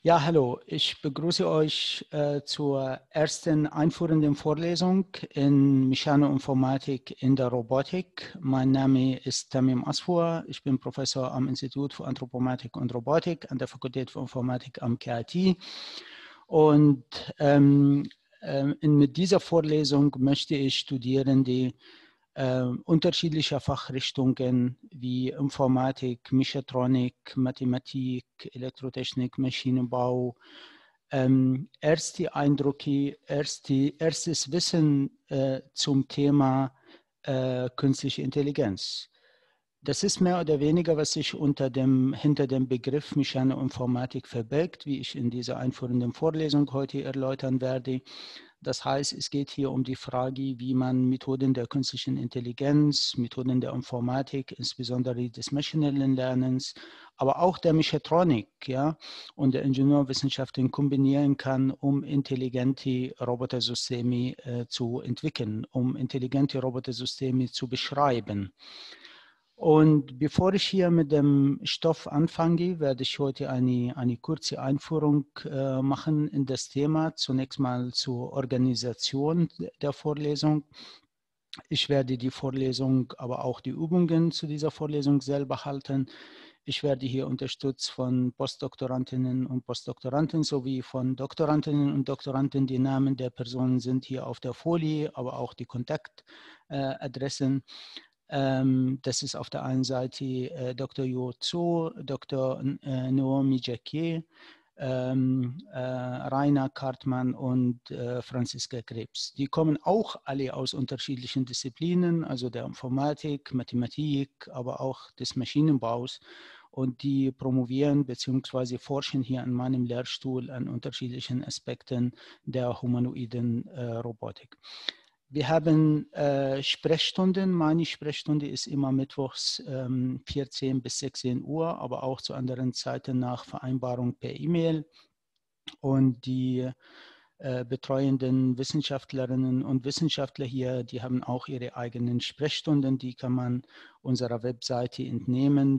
Ja, hallo. Ich begrüße euch zur ersten einführenden Vorlesung in Mechanoinformatik in der Robotik. Mein Name ist Tamim Asfour. Ich bin Professor am Institut für Anthropomatik und Robotik an der Fakultät für Informatik am KIT. Und mit dieser Vorlesung möchte ich Studierende unterschiedlicher Fachrichtungen wie Informatik, Mechatronik, Mathematik, Elektrotechnik, Maschinenbau, erste Eindrücke, erstes Wissen zum Thema künstliche Intelligenz. Das ist mehr oder weniger, was sich hinter dem Begriff Mechanoinformatik verbirgt, wie ich in dieser einführenden Vorlesung heute erläutern werde. Das heißt, es geht hier um die Frage, wie man Methoden der künstlichen Intelligenz, Methoden der Informatik, insbesondere des maschinellen Lernens, aber auch der Mechatronik, ja, und der Ingenieurwissenschaften kombinieren kann, um intelligente Robotersysteme zu entwickeln, um intelligente Robotersysteme zu beschreiben. Und bevor ich hier mit dem Stoff anfange, werde ich heute eine kurze Einführung machen in das Thema. Zunächst mal zur Organisation der Vorlesung. Ich werde die Vorlesung, aber auch die Übungen zu dieser Vorlesung selber halten. Ich werde hier unterstützt von Postdoktorandinnen und Postdoktoranden sowie von Doktorandinnen und Doktoranden. Die Namen der Personen sind hier auf der Folie, aber auch die Kontaktadressen. Das ist auf der einen Seite Dr. Yo Zhou, Dr. Naomi Jacquier, Rainer Kartmann und Franziska Krebs. Die kommen auch alle aus unterschiedlichen Disziplinen, also der Informatik, Mathematik, aber auch des Maschinenbaus. Und die promovieren bzw. forschen hier an meinem Lehrstuhl an unterschiedlichen Aspekten der humanoiden Robotik. Wir haben Sprechstunden. Meine Sprechstunde ist immer mittwochs 14 bis 16 Uhr, aber auch zu anderen Zeiten nach Vereinbarung per E-Mail. Und die betreuenden Wissenschaftlerinnen und Wissenschaftler hier, die haben auch ihre eigenen Sprechstunden. Die kann man unserer Webseite entnehmen,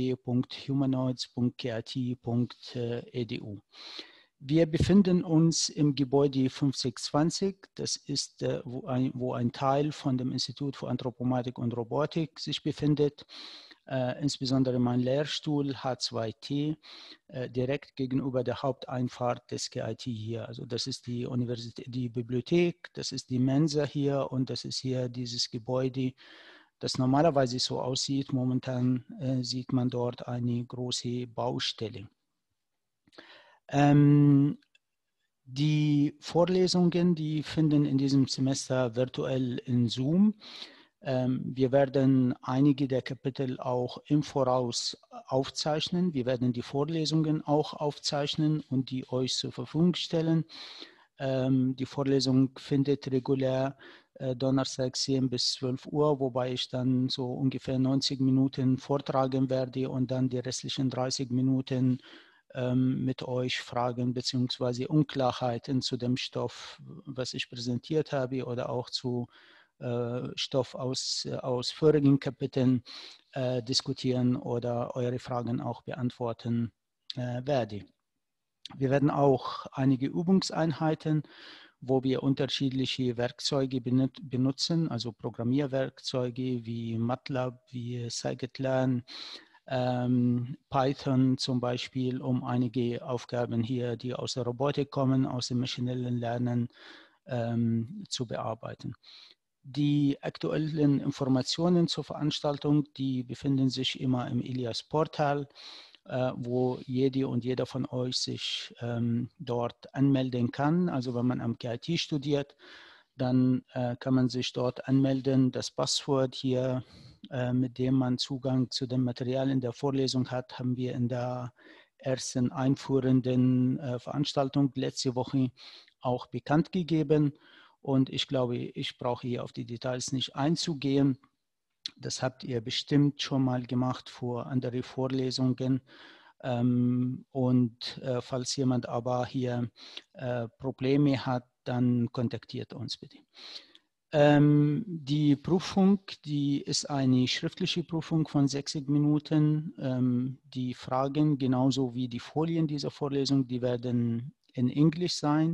www.humanoids.kit.edu. Wir befinden uns im Gebäude 5620. Das ist, wo ein Teil von dem Institut für Anthropomatik und Robotik sich befindet. Insbesondere mein Lehrstuhl H2T, direkt gegenüber der Haupteinfahrt des KIT hier. Also das ist die Universität, die Bibliothek, das ist die Mensa hier und das ist hier dieses Gebäude, das normalerweise so aussieht. Momentan sieht man dort eine große Baustelle. Die Vorlesungen, die finden in diesem Semester virtuell in Zoom. Wir werden einige der Kapitel auch im Voraus aufzeichnen. Wir werden die Vorlesungen auch aufzeichnen und die euch zur Verfügung stellen. Die Vorlesung findet regulär Donnerstag 10 bis 12 Uhr, wobei ich dann so ungefähr 90 Minuten vortragen werde und dann die restlichen 30 Minuten mit euch Fragen bzw. Unklarheiten zu dem Stoff, was ich präsentiert habe, oder auch zu Stoff aus vorigen Kapiteln diskutieren oder eure Fragen auch beantworten werde. Wir werden auch einige Übungseinheiten, wo wir unterschiedliche Werkzeuge benutzen, also Programmierwerkzeuge wie MATLAB, wie Scikit-Learn, Python zum Beispiel, um einige Aufgaben hier, die aus der Robotik kommen, aus dem maschinellen Lernen zu bearbeiten. Die aktuellen Informationen zur Veranstaltung, die befinden sich immer im Ilias-Portal, wo jede und jeder von euch sich dort anmelden kann. Also wenn man am KIT studiert, dann kann man sich dort anmelden. Das Passwort hier, mit dem man Zugang zu dem Material in der Vorlesung hat, haben wir in der ersten einführenden Veranstaltung letzte Woche auch bekannt gegeben. Und ich glaube, ich brauche hier auf die Details nicht einzugehen. Das habt ihr bestimmt schon mal gemacht vor anderen Vorlesungen. Falls jemand aber hier Probleme hat, dann kontaktiert uns bitte. Die Prüfung, die ist eine schriftliche Prüfung von 60 Minuten. Die Fragen, genauso wie die Folien dieser Vorlesung, die werden in Englisch sein.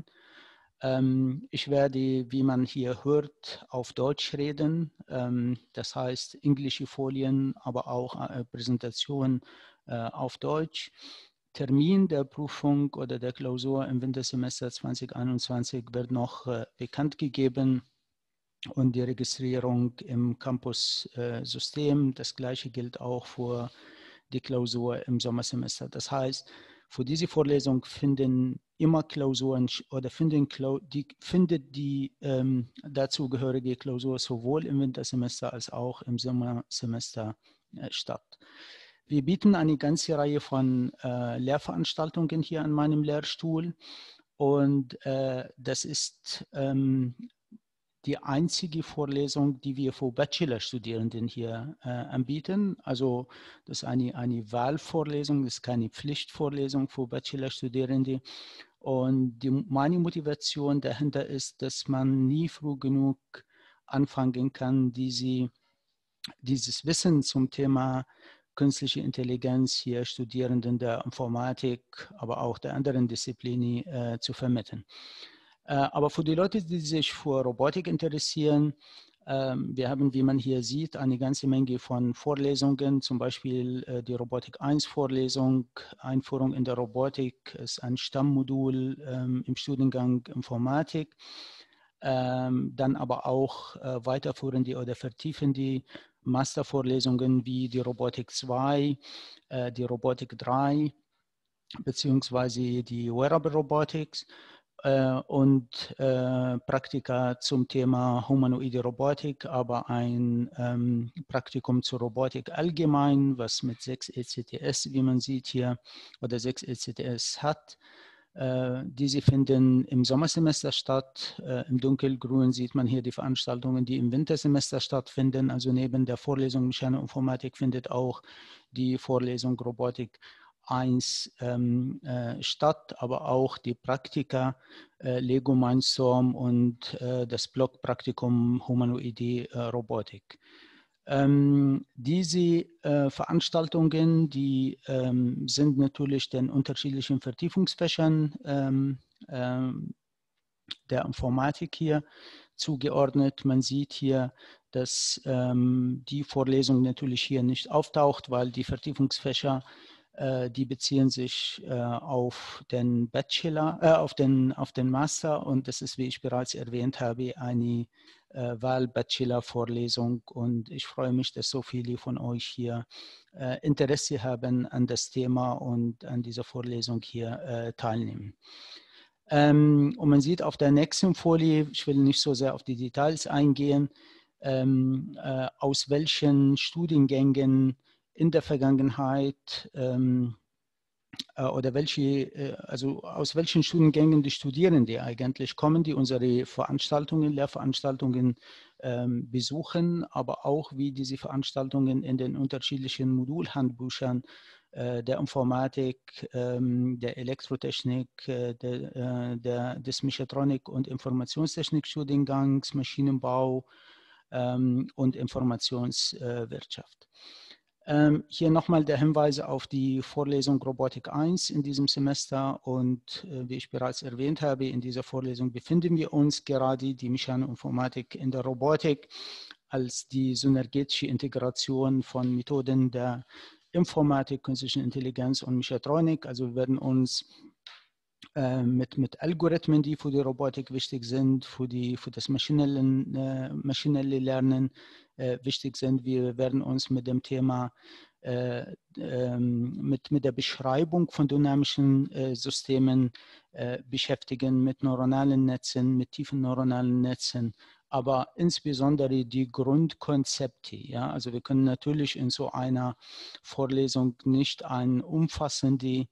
Ich werde, wie man hier hört, auf Deutsch reden. Das heißt, englische Folien, aber auch Präsentationen auf Deutsch. Termin der Prüfung oder der Klausur im Wintersemester 2021 wird noch bekannt gegeben. Und die Registrierung im Campus-System. Das gleiche gilt auch für die Klausur im Sommersemester. Das heißt, für diese Vorlesung finden immer Klausuren oder findet die dazugehörige Klausur sowohl im Wintersemester als auch im Sommersemester statt. Wir bieten eine ganze Reihe von Lehrveranstaltungen hier an meinem Lehrstuhl und das ist die einzige Vorlesung, die wir für Bachelorstudierenden hier anbieten. Also das ist eine Wahlvorlesung, das ist keine Pflichtvorlesung für Bachelorstudierende. Und meine Motivation dahinter ist, dass man nie früh genug anfangen kann, dieses Wissen zum Thema künstliche Intelligenz hier Studierenden der Informatik, aber auch der anderen Disziplinen zu vermitteln. Aber für die Leute, die sich für Robotik interessieren, wir haben, wie man hier sieht, eine ganze Menge von Vorlesungen, zum Beispiel die Robotik 1 Vorlesung, Einführung in der Robotik ist ein Stammmodul im Studiengang Informatik. Dann aber auch weiterführende oder vertiefende Mastervorlesungen wie die Robotik 2, die Robotik 3, beziehungsweise die Wearable Robotics und Praktika zum Thema humanoide Robotik, aber ein Praktikum zur Robotik allgemein, was mit 6 ECTS, wie man sieht hier, oder 6 ECTS hat. Diese finden im Sommersemester statt. Im Dunkelgrün sieht man hier die Veranstaltungen, die im Wintersemester stattfinden. Also neben der Vorlesung Mechanische Informatik findet auch die Vorlesung Robotik 1 statt, aber auch die Praktika Lego Mindstorm und das Blockpraktikum Humanoide Robotik. Diese Veranstaltungen, die sind natürlich den unterschiedlichen Vertiefungsfächern der Informatik hier zugeordnet. Man sieht hier, dass die Vorlesung natürlich hier nicht auftaucht, weil die Vertiefungsfächer die beziehen sich auf den Bachelor, auf den Master, und das ist, wie ich bereits erwähnt habe, eine Wahl-Bachelor-Vorlesung, und ich freue mich, dass so viele von euch hier Interesse haben an das Thema und an dieser Vorlesung hier teilnehmen. Und man sieht auf der nächsten Folie, ich will nicht so sehr auf die Details eingehen, aus welchen Studiengängen in der Vergangenheit oder also aus welchen Studiengängen die Studierenden eigentlich kommen, die unsere Veranstaltungen, Lehrveranstaltungen besuchen, aber auch wie diese Veranstaltungen in den unterschiedlichen Modulhandbüchern der Informatik, der Elektrotechnik, des Mechatronik- und Informationstechnik-Studiengangs, Maschinenbau und Informationswirtschaft. Hier nochmal der Hinweis auf die Vorlesung Robotik 1 in diesem Semester, und wie ich bereits erwähnt habe, in dieser Vorlesung befinden wir uns gerade die Mechanische Informatik in der Robotik als die synergetische Integration von Methoden der Informatik, künstlichen Intelligenz und Mechatronik. Also wir werden uns mit Algorithmen, die für die Robotik wichtig sind, für das maschinelle Lernen wichtig sind. Wir werden uns mit dem Thema, mit der Beschreibung von dynamischen Systemen beschäftigen, mit neuronalen Netzen, mit tiefen neuronalen Netzen, aber insbesondere die Grundkonzepte. Ja? Also wir können natürlich in so einer Vorlesung nicht ein umfassendes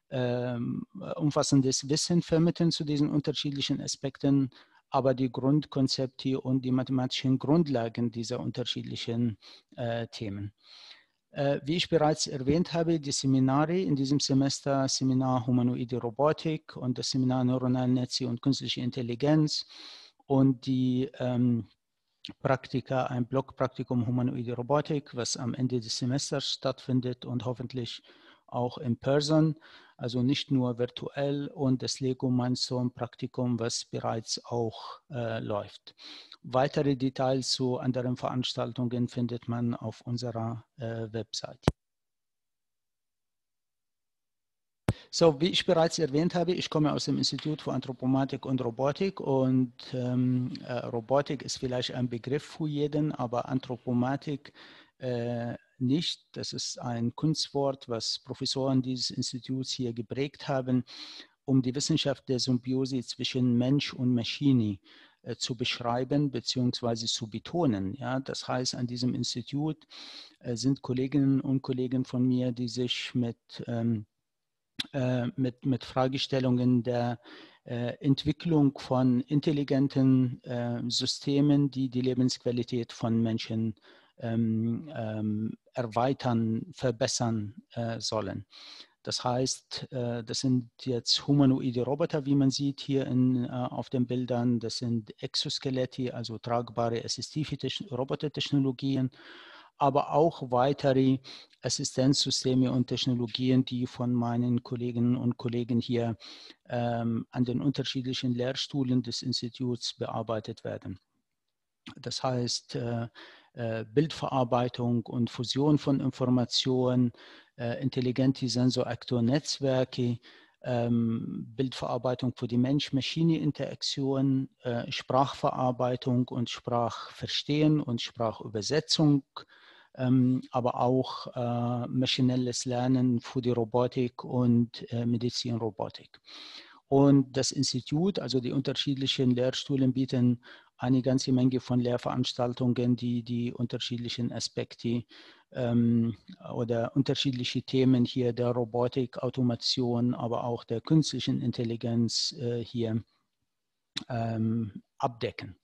Wissen vermitteln zu diesen unterschiedlichen Aspekten, aber die Grundkonzepte und die mathematischen Grundlagen dieser unterschiedlichen Themen. Wie ich bereits erwähnt habe, die Seminare in diesem Semester, Seminar Humanoide Robotik und das Seminar Neuronale Netze und Künstliche Intelligenz und die Praktika, ein Blockpraktikum Humanoide Robotik, was am Ende des Semesters stattfindet und hoffentlich auch in Person, also nicht nur virtuell, und das Lego Mindstorm Praktikum, was bereits auch läuft. Weitere Details zu anderen Veranstaltungen findet man auf unserer Website. So, wie ich bereits erwähnt habe, ich komme aus dem Institut für Anthropomatik und Robotik, und Robotik ist vielleicht ein Begriff für jeden, aber Anthropomatik nicht. Das ist ein Kunstwort, was Professoren dieses Instituts hier geprägt haben, um die Wissenschaft der Symbiose zwischen Mensch und Maschine zu beschreiben bzw. zu betonen. Ja? Das heißt, an diesem Institut sind Kolleginnen und Kollegen von mir, die sich mit Fragestellungen der Entwicklung von intelligenten Systemen, die die Lebensqualität von Menschen erweitern, verbessern sollen. Das heißt, das sind jetzt humanoide Roboter, wie man sieht hier auf den Bildern. Das sind Exoskelette, also tragbare assistive Robotertechnologien, aber auch weitere Assistenzsysteme und Technologien, die von meinen Kolleginnen und Kollegen hier an den unterschiedlichen Lehrstühlen des Instituts bearbeitet werden. Das heißt, Bildverarbeitung und Fusion von Informationen, intelligente Sensoraktornetzwerke, Bildverarbeitung für die Mensch-Maschine-Interaktion, Sprachverarbeitung und Sprachverstehen und Sprachübersetzung, aber auch maschinelles Lernen für die Robotik und Medizinrobotik. Und das Institut, also die unterschiedlichen Lehrstühle, bieten eine ganze Menge von Lehrveranstaltungen, die die unterschiedlichen Aspekte oder unterschiedliche Themen hier der Robotik, Automation, aber auch der künstlichen Intelligenz hier abdecken.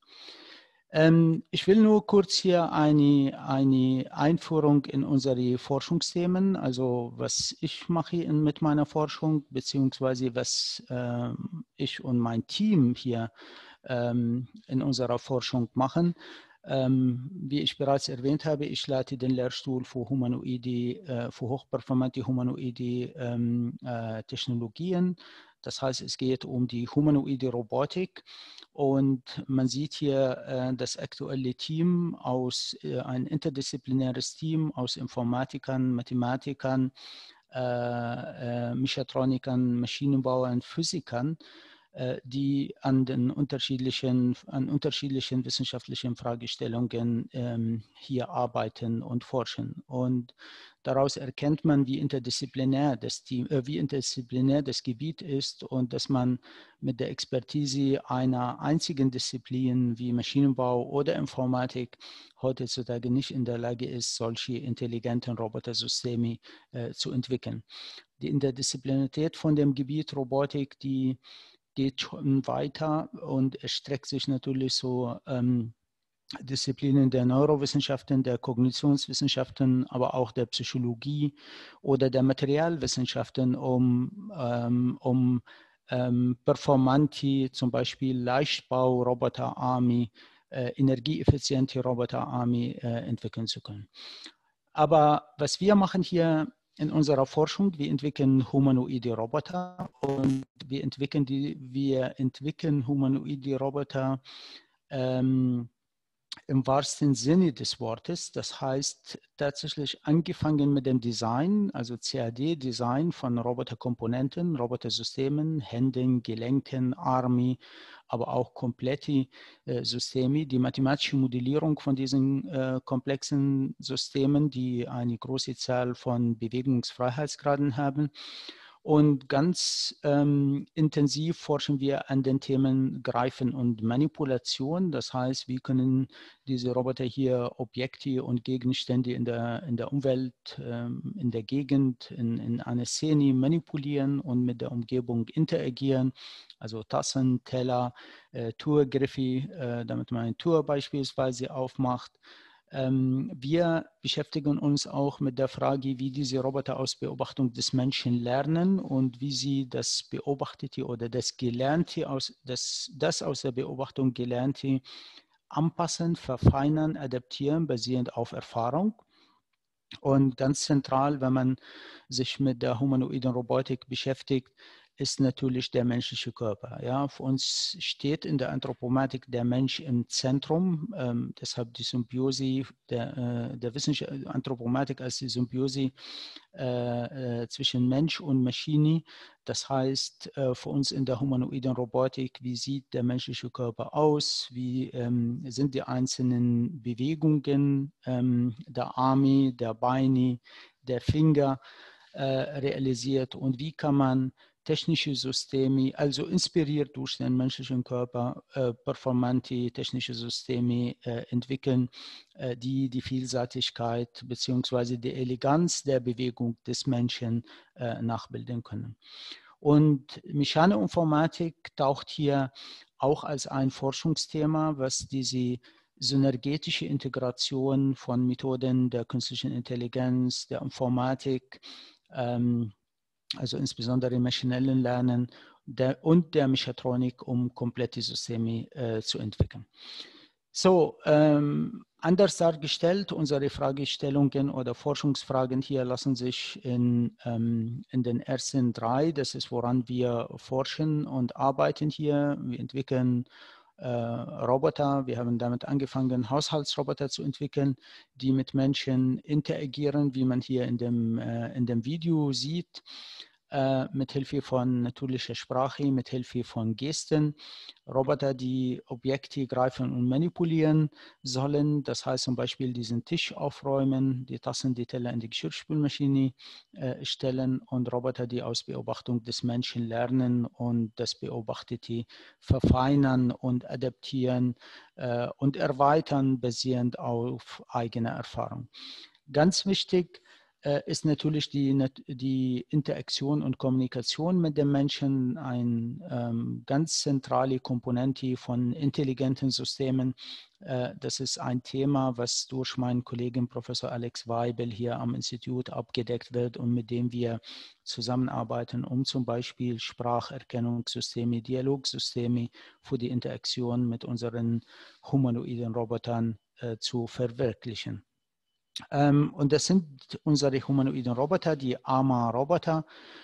Ich will nur kurz hier eine Einführung in unsere Forschungsthemen, also was ich mache mit meiner Forschung, beziehungsweise was ich und mein Team hier in unserer Forschung machen. Wie ich bereits erwähnt habe, ich leite den Lehrstuhl für für hochperformante humanoide Technologien. Das heißt, es geht um die humanoide Robotik. Und man sieht hier das aktuelle Team ein interdisziplinäres Team aus Informatikern, Mathematikern, Mechatronikern, Maschinenbauern, Physikern, die an unterschiedlichen wissenschaftlichen Fragestellungen hier arbeiten und forschen. Und daraus erkennt man, wie interdisziplinär das Gebiet ist und dass man mit der Expertise einer einzigen Disziplin wie Maschinenbau oder Informatik heutzutage nicht in der Lage ist, solche intelligenten Robotersysteme zu entwickeln. Die Interdisziplinarität von dem Gebiet Robotik, die geht schon weiter und es streckt sich natürlich so Disziplinen der Neurowissenschaften, der Kognitionswissenschaften, aber auch der Psychologie oder der Materialwissenschaften, um performante, zum Beispiel Leichtbau-Roboterarme, energieeffiziente Roboterarme entwickeln zu können. Aber was wir machen hier in unserer Forschung, wir entwickeln humanoide Roboter und wir entwickeln humanoide Roboter im wahrsten Sinne des Wortes. Das heißt tatsächlich angefangen mit dem Design, also CAD-Design von Roboterkomponenten, Robotersystemen, Händen, Gelenken, Arme, aber auch komplette Systeme, die mathematische Modellierung von diesen komplexen Systemen, die eine große Zahl von Bewegungsfreiheitsgraden haben. Und ganz intensiv forschen wir an den Themen Greifen und Manipulation. Das heißt, wie können diese Roboter hier Objekte und Gegenstände in der Umwelt, in der Gegend, in einer Szene manipulieren und mit der Umgebung interagieren. Also Tassen, Teller, Tourgriffe, damit man eine Tour beispielsweise aufmacht. Wir beschäftigen uns auch mit der Frage, wie diese Roboter aus Beobachtung des Menschen lernen und wie sie das Beobachtete oder das Gelernte, das aus der Beobachtung Gelernte anpassen, verfeinern, adaptieren, basierend auf Erfahrung. Und ganz zentral, wenn man sich mit der humanoiden Robotik beschäftigt, ist natürlich der menschliche Körper. Ja, für uns steht in der Anthropomatik der Mensch im Zentrum. Deshalb die Symbiose der Wissenschaft, Anthropomatik als die Symbiose zwischen Mensch und Maschine. Das heißt, für uns in der humanoiden Robotik, wie sieht der menschliche Körper aus? Wie sind die einzelnen Bewegungen der Arme, der Beine, der Finger realisiert und wie kann man technische Systeme, also inspiriert durch den menschlichen Körper, performante technische Systeme entwickeln, die die Vielseitigkeit bzw. die Eleganz der Bewegung des Menschen nachbilden können. Und mechanische Informatik taucht hier auch als ein Forschungsthema, was diese synergetische Integration von Methoden der künstlichen Intelligenz, der Informatik, also insbesondere maschinellen Lernen und der Mechatronik, um komplette Systeme zu entwickeln. So, anders dargestellt, unsere Fragestellungen oder Forschungsfragen hier lassen sich in den ersten drei, das ist, woran wir forschen und arbeiten hier. Wir entwickeln Roboter. Wir haben damit angefangen, Haushaltsroboter zu entwickeln, die mit Menschen interagieren, wie man hier in dem Video sieht, mit Hilfe von natürlicher Sprache, mit Hilfe von Gesten. Roboter, die Objekte greifen und manipulieren sollen. Das heißt zum Beispiel diesen Tisch aufräumen, die Tassen, die Teller in die Geschirrspülmaschine stellen und Roboter, die aus Beobachtung des Menschen lernen und das Beobachtete verfeinern und adaptieren und erweitern, basierend auf eigener Erfahrung. Ganz wichtig ist natürlich die Interaktion und Kommunikation mit dem Menschen eine ganz zentrale Komponente von intelligenten Systemen. Das ist ein Thema, was durch meinen Kollegen Professor Alex Weibel hier am Institut abgedeckt wird und mit dem wir zusammenarbeiten, um zum Beispiel Spracherkennungssysteme, Dialogsysteme für die Interaktion mit unseren humanoiden Robotern zu verwirklichen. Und das sind unsere humanoiden Roboter, die AMA-Roboter.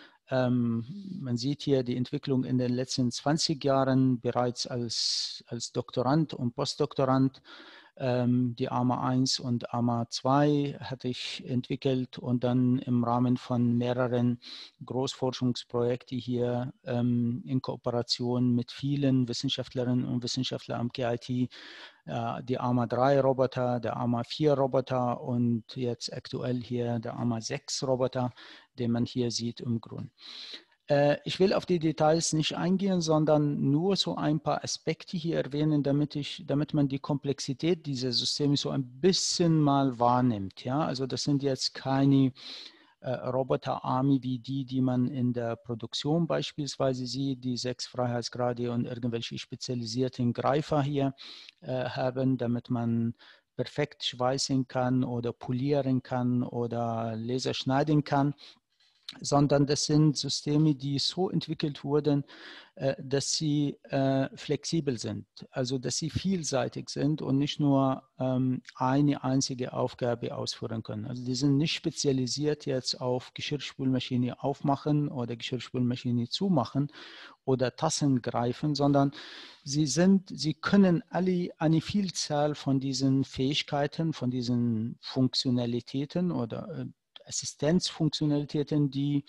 Man sieht hier die Entwicklung in den letzten 20 Jahren bereits als Doktorand und Postdoktorand. Die AMA 1 und AMA 2 hatte ich entwickelt und dann im Rahmen von mehreren Großforschungsprojekten hier in Kooperation mit vielen Wissenschaftlerinnen und Wissenschaftlern am KIT die AMA 3 Roboter, der AMA 4 Roboter und jetzt aktuell hier der AMA 6 Roboter, den man hier sieht im Grün. Ich will auf die Details nicht eingehen, sondern nur so ein paar Aspekte hier erwähnen, damit man die Komplexität dieser Systeme so ein bisschen mal wahrnimmt. Ja? Also das sind jetzt keine Roboterarme wie die man in der Produktion beispielsweise sieht, die 6 Freiheitsgrade und irgendwelche spezialisierten Greifer hier haben, damit man perfekt schweißen kann oder polieren kann oder Laser schneiden kann, sondern das sind Systeme, die so entwickelt wurden, dass sie flexibel sind, also dass sie vielseitig sind und nicht nur eine einzige Aufgabe ausführen können. Also die sind nicht spezialisiert jetzt auf Geschirrspülmaschine aufmachen oder Geschirrspülmaschine zumachen oder Tassen greifen, sondern sie können alle eine Vielzahl von diesen Fähigkeiten, von diesen Funktionalitäten oder Assistenzfunktionalitäten, die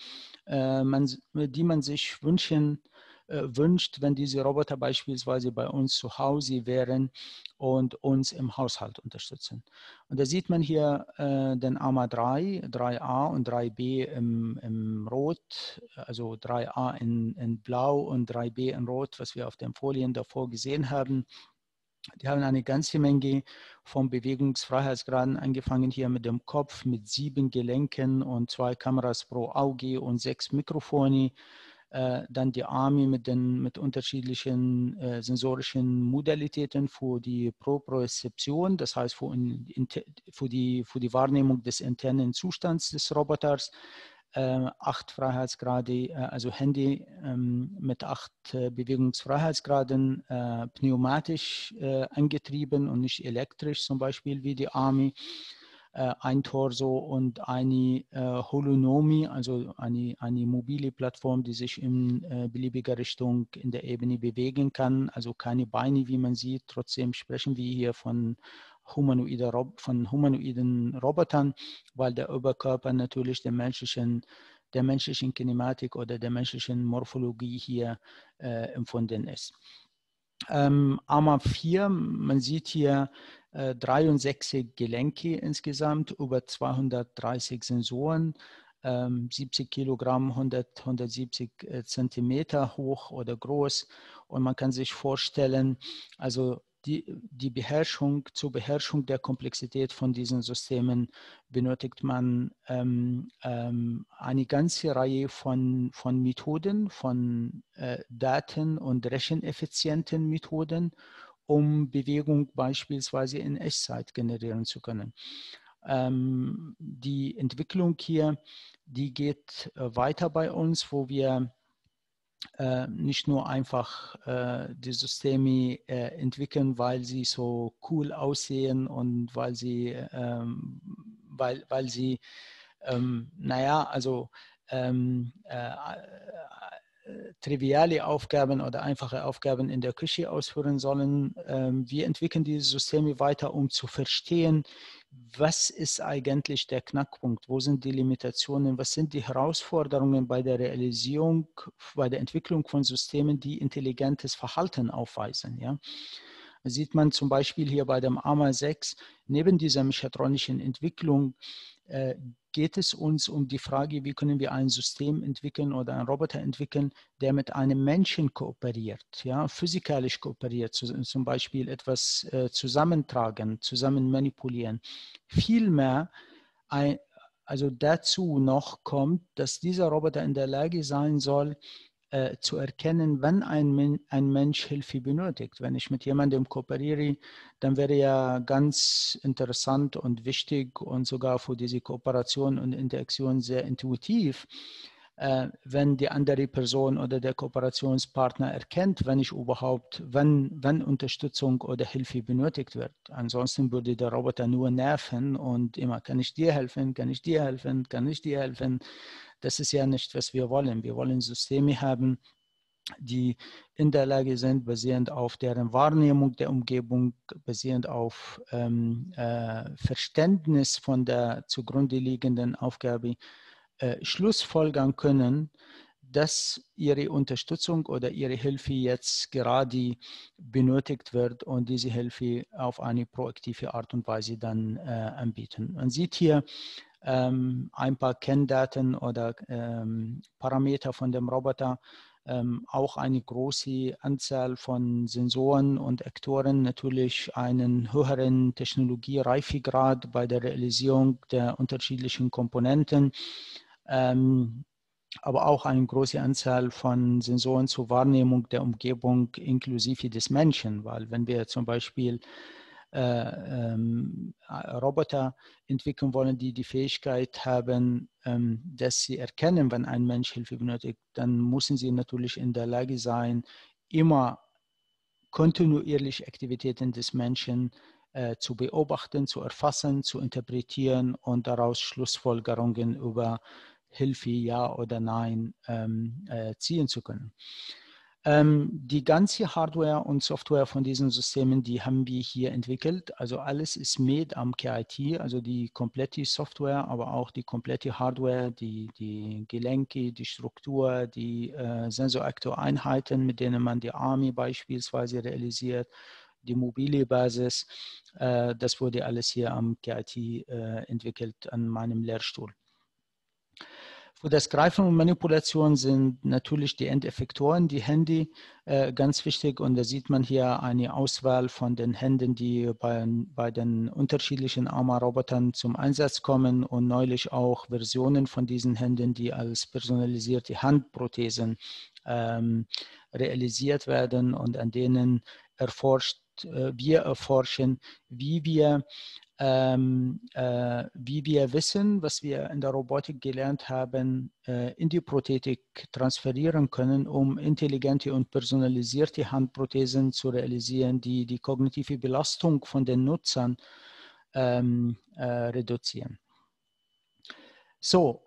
man sich wünscht, wenn diese Roboter beispielsweise bei uns zu Hause wären und uns im Haushalt unterstützen. Und da sieht man hier den AMA 3, 3A und 3B im Rot, also 3A in Blau und 3B in Rot, was wir auf den Folien davor gesehen haben. Die haben eine ganze Menge von Bewegungsfreiheitsgraden angefangen hier mit dem Kopf, mit 7 Gelenken und 2 Kameras pro Auge und 6 Mikrofone. Dann die Arme mit unterschiedlichen sensorischen Modalitäten für die Propriozeption, das heißt für die Wahrnehmung des internen Zustands des Roboters. 8 Freiheitsgrade, also Handy mit 8 Bewegungsfreiheitsgraden, pneumatisch angetrieben und nicht elektrisch, zum Beispiel wie die Army. Ein Torso und eine Holonomie, also eine mobile Plattform, die sich in beliebiger Richtung in der Ebene bewegen kann, also keine Beine, wie man sieht. Trotzdem sprechen wir hier von humanoiden Robotern, weil der Oberkörper natürlich der menschlichen Kinematik oder der menschlichen Morphologie hier empfunden ist. AMA 4, man sieht hier 63 Gelenke insgesamt, über 230 Sensoren, 70 Kilogramm, 170 Zentimeter hoch oder groß. Und man kann sich vorstellen, also zur Beherrschung der Komplexität von diesen Systemen benötigt man eine ganze Reihe von Methoden, von Daten- und recheneffizienten Methoden, um Bewegung beispielsweise in Echtzeit generieren zu können. Die Entwicklung hier, die geht weiter bei uns, wo wir nicht nur einfach die Systeme entwickeln, weil sie so cool aussehen und weil sie, triviale Aufgaben oder einfache Aufgaben in der Küche ausführen sollen. Wir entwickeln diese Systeme weiter, um zu verstehen, was ist eigentlich der Knackpunkt, wo sind die Limitationen, was sind die Herausforderungen bei der Realisierung, bei der Entwicklung von Systemen, die intelligentes Verhalten aufweisen. Ja? Das sieht man zum Beispiel hier bei dem AMA 6, neben dieser mechatronischen Entwicklung geht es uns um die Frage, wie können wir ein System entwickeln oder einen Roboter entwickeln, der mit einem Menschen kooperiert, ja, physikalisch kooperiert, zum Beispiel etwas zusammentragen, zusammen manipulieren. Vielmehr, also dazu noch kommt, dass dieser Roboter in der Lage sein soll, zu erkennen, wenn ein Mensch Hilfe benötigt. Wenn ich mit jemandem kooperiere, dann wäre ja ganz interessant und wichtig und sogar für diese Kooperation und Interaktion sehr intuitiv, wenn die andere Person oder der Kooperationspartner erkennt, wenn Unterstützung oder Hilfe benötigt wird. Ansonsten würde der Roboter nur nerven und immer, kann ich dir helfen, kann ich dir helfen, kann ich dir helfen. Das ist ja nicht, was wir wollen. Wir wollen Systeme haben, die in der Lage sind, basierend auf deren Wahrnehmung der Umgebung, basierend auf Verständnis von der zugrunde liegenden Aufgabe, schlussfolgern können, dass ihre Unterstützung oder ihre Hilfe jetzt gerade benötigt wird und diese Hilfe auf eine proaktive Art und Weise dann anbieten. Man sieht hier ein paar Kenndaten oder Parameter von dem Roboter, auch eine große Anzahl von Sensoren und Aktoren, natürlich einen höheren Technologiereifegrad bei der Realisierung der unterschiedlichen Komponenten, aber auch eine große Anzahl von Sensoren zur Wahrnehmung der Umgebung inklusive des Menschen, weil wenn wir zum Beispiel Roboter entwickeln wollen, die die Fähigkeit haben, dass sie erkennen, wenn ein Mensch Hilfe benötigt, dann müssen sie natürlich in der Lage sein, immer kontinuierlich Aktivitäten des Menschen zu beobachten, zu erfassen, zu interpretieren und daraus Schlussfolgerungen über Hilfe, ja oder nein, ziehen zu können. Die ganze Hardware und Software von diesen Systemen, die haben wir hier entwickelt. Also alles ist made am KIT, also die komplette Software, aber auch die komplette Hardware, die Gelenke, die Struktur, die Sensoraktoreinheiten, mit denen man die Army beispielsweise realisiert, die mobile Basis. Das wurde alles hier am KIT entwickelt an meinem Lehrstuhl. Für das Greifen und Manipulation sind natürlich die Endeffektoren, die Hände, ganz wichtig. Und da sieht man hier eine Auswahl von den Händen, die bei den unterschiedlichen AMA-Robotern zum Einsatz kommen und neulich auch Versionen von diesen Händen, die als personalisierte Handprothesen realisiert werden und an denen erforscht wir erforschen, wie wir Wissen, was wir in der Robotik gelernt haben, in die Prothetik transferieren können, um intelligente und personalisierte Handprothesen zu realisieren, die die kognitive Belastung von den Nutzern reduzieren. So,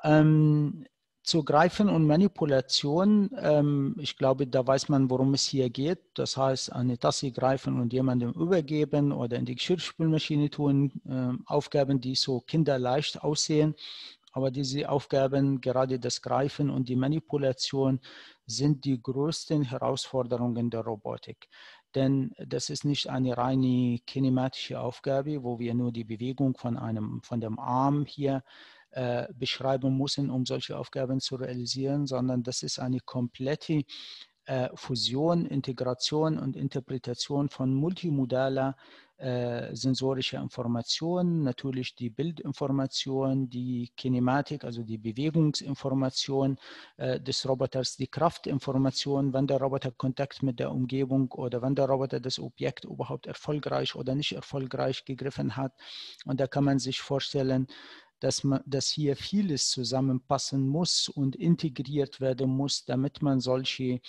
zu Greifen und Manipulation, ich glaube, da weiß man, worum es hier geht. Das heißt, eine Tasse greifen und jemandem übergeben oder in die Geschirrspülmaschine tun, Aufgaben, die so kinderleicht aussehen. Aber diese Aufgaben, gerade das Greifen und die Manipulation, sind die größten Herausforderungen der Robotik. Denn das ist nicht eine reine kinematische Aufgabe, wo wir nur die Bewegung von dem Arm hier beschreiben müssen, um solche Aufgaben zu realisieren, sondern das ist eine komplette Fusion, Integration und Interpretation von multimodaler sensorischer Information, natürlich die Bildinformation, die Kinematik, also die Bewegungsinformation des Roboters, die Kraftinformation, wann der Roboter Kontakt mit der Umgebung oder wann der Roboter das Objekt überhaupt erfolgreich oder nicht erfolgreich gegriffen hat. Und da kann man sich vorstellen, dass hier vieles zusammenpassen muss und integriert werden muss, damit man solche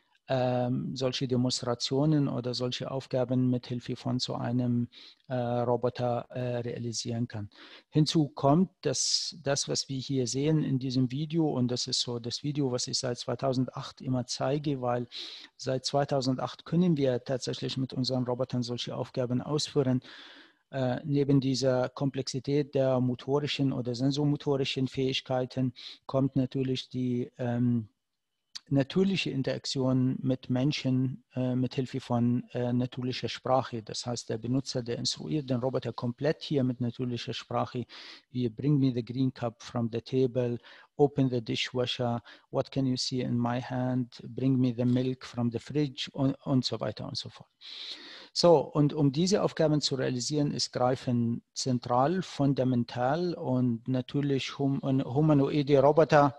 Demonstrationen oder solche Aufgaben mit Hilfe von so einem Roboter realisieren kann. Hinzu kommt, dass das, was wir hier sehen in diesem Video, und das ist so das Video, was ich seit 2008 immer zeige, weil seit 2008 können wir tatsächlich mit unseren Robotern solche Aufgaben ausführen. Neben dieser Komplexität der motorischen oder sensomotorischen Fähigkeiten kommt natürlich die natürliche Interaktion mit Menschen mit Hilfe von natürlicher Sprache. Das heißt, der Benutzer, der instruiert den Roboter komplett hier mit natürlicher Sprache, wie bring me the green cup from the table, open the dishwasher, what can you see in my hand, bring me the milk from the fridge und so weiter und so fort. So, und um diese Aufgaben zu realisieren, ist Greifen zentral, fundamental und natürlich humanoide Roboter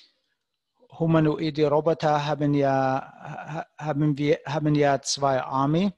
haben ja zwei Arme.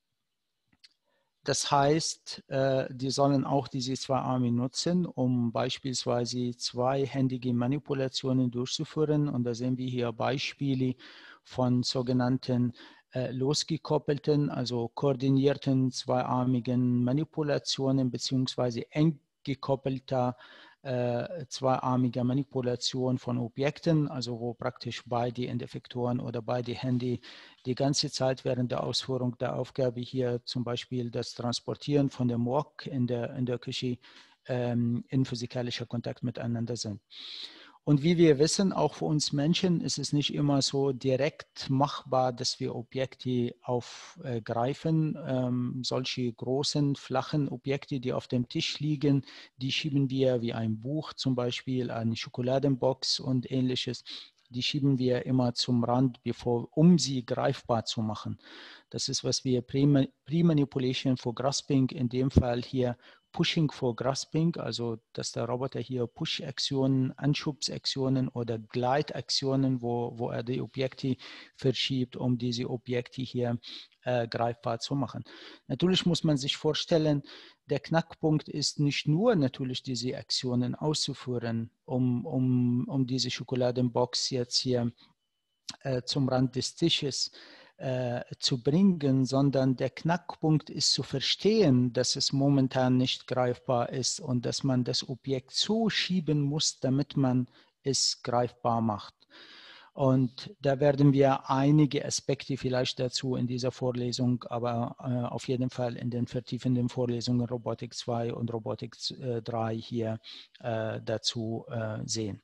Das heißt, die sollen auch diese zwei Arme nutzen, um beispielsweise zweihändige Manipulationen durchzuführen. Und da sehen wir hier Beispiele von sogenannten losgekoppelten, also koordinierten zweiarmigen Manipulationen beziehungsweise eng gekoppelter zweiarmiger Manipulation von Objekten, also wo praktisch beide Endeffektoren oder beide Hände die ganze Zeit während der Ausführung der Aufgabe hier zum Beispiel das Transportieren von dem Wok in der Küche in physikalischer Kontakt miteinander sind. Und wie wir wissen, auch für uns Menschen ist es nicht immer so direkt machbar, dass wir Objekte aufgreifen. Solche großen, flachen Objekte, die auf dem Tisch liegen, die schieben wir wie ein Buch zum Beispiel, eine Schokoladenbox und ähnliches. Die schieben wir immer zum Rand, um sie greifbar zu machen. Das ist, was wir Pre-Manipulation for Grasping, in dem Fall hier Pushing for Grasping, also dass der Roboter hier Push-Aktionen, Anschubsaktionen oder Glide-Aktionen, wo er die Objekte verschiebt, um diese Objekte hier greifbar zu machen. Natürlich muss man sich vorstellen, der Knackpunkt ist nicht nur natürlich diese Aktionen auszuführen, um diese Schokoladenbox jetzt hier zum Rand des Tisches zu bringen, sondern der Knackpunkt ist zu verstehen, dass es momentan nicht greifbar ist und dass man das Objekt so schieben muss, damit man es greifbar macht. Und da werden wir einige Aspekte vielleicht dazu in dieser Vorlesung, aber auf jeden Fall in den vertiefenden Vorlesungen Robotik 2 und Robotik 3 hier dazu sehen.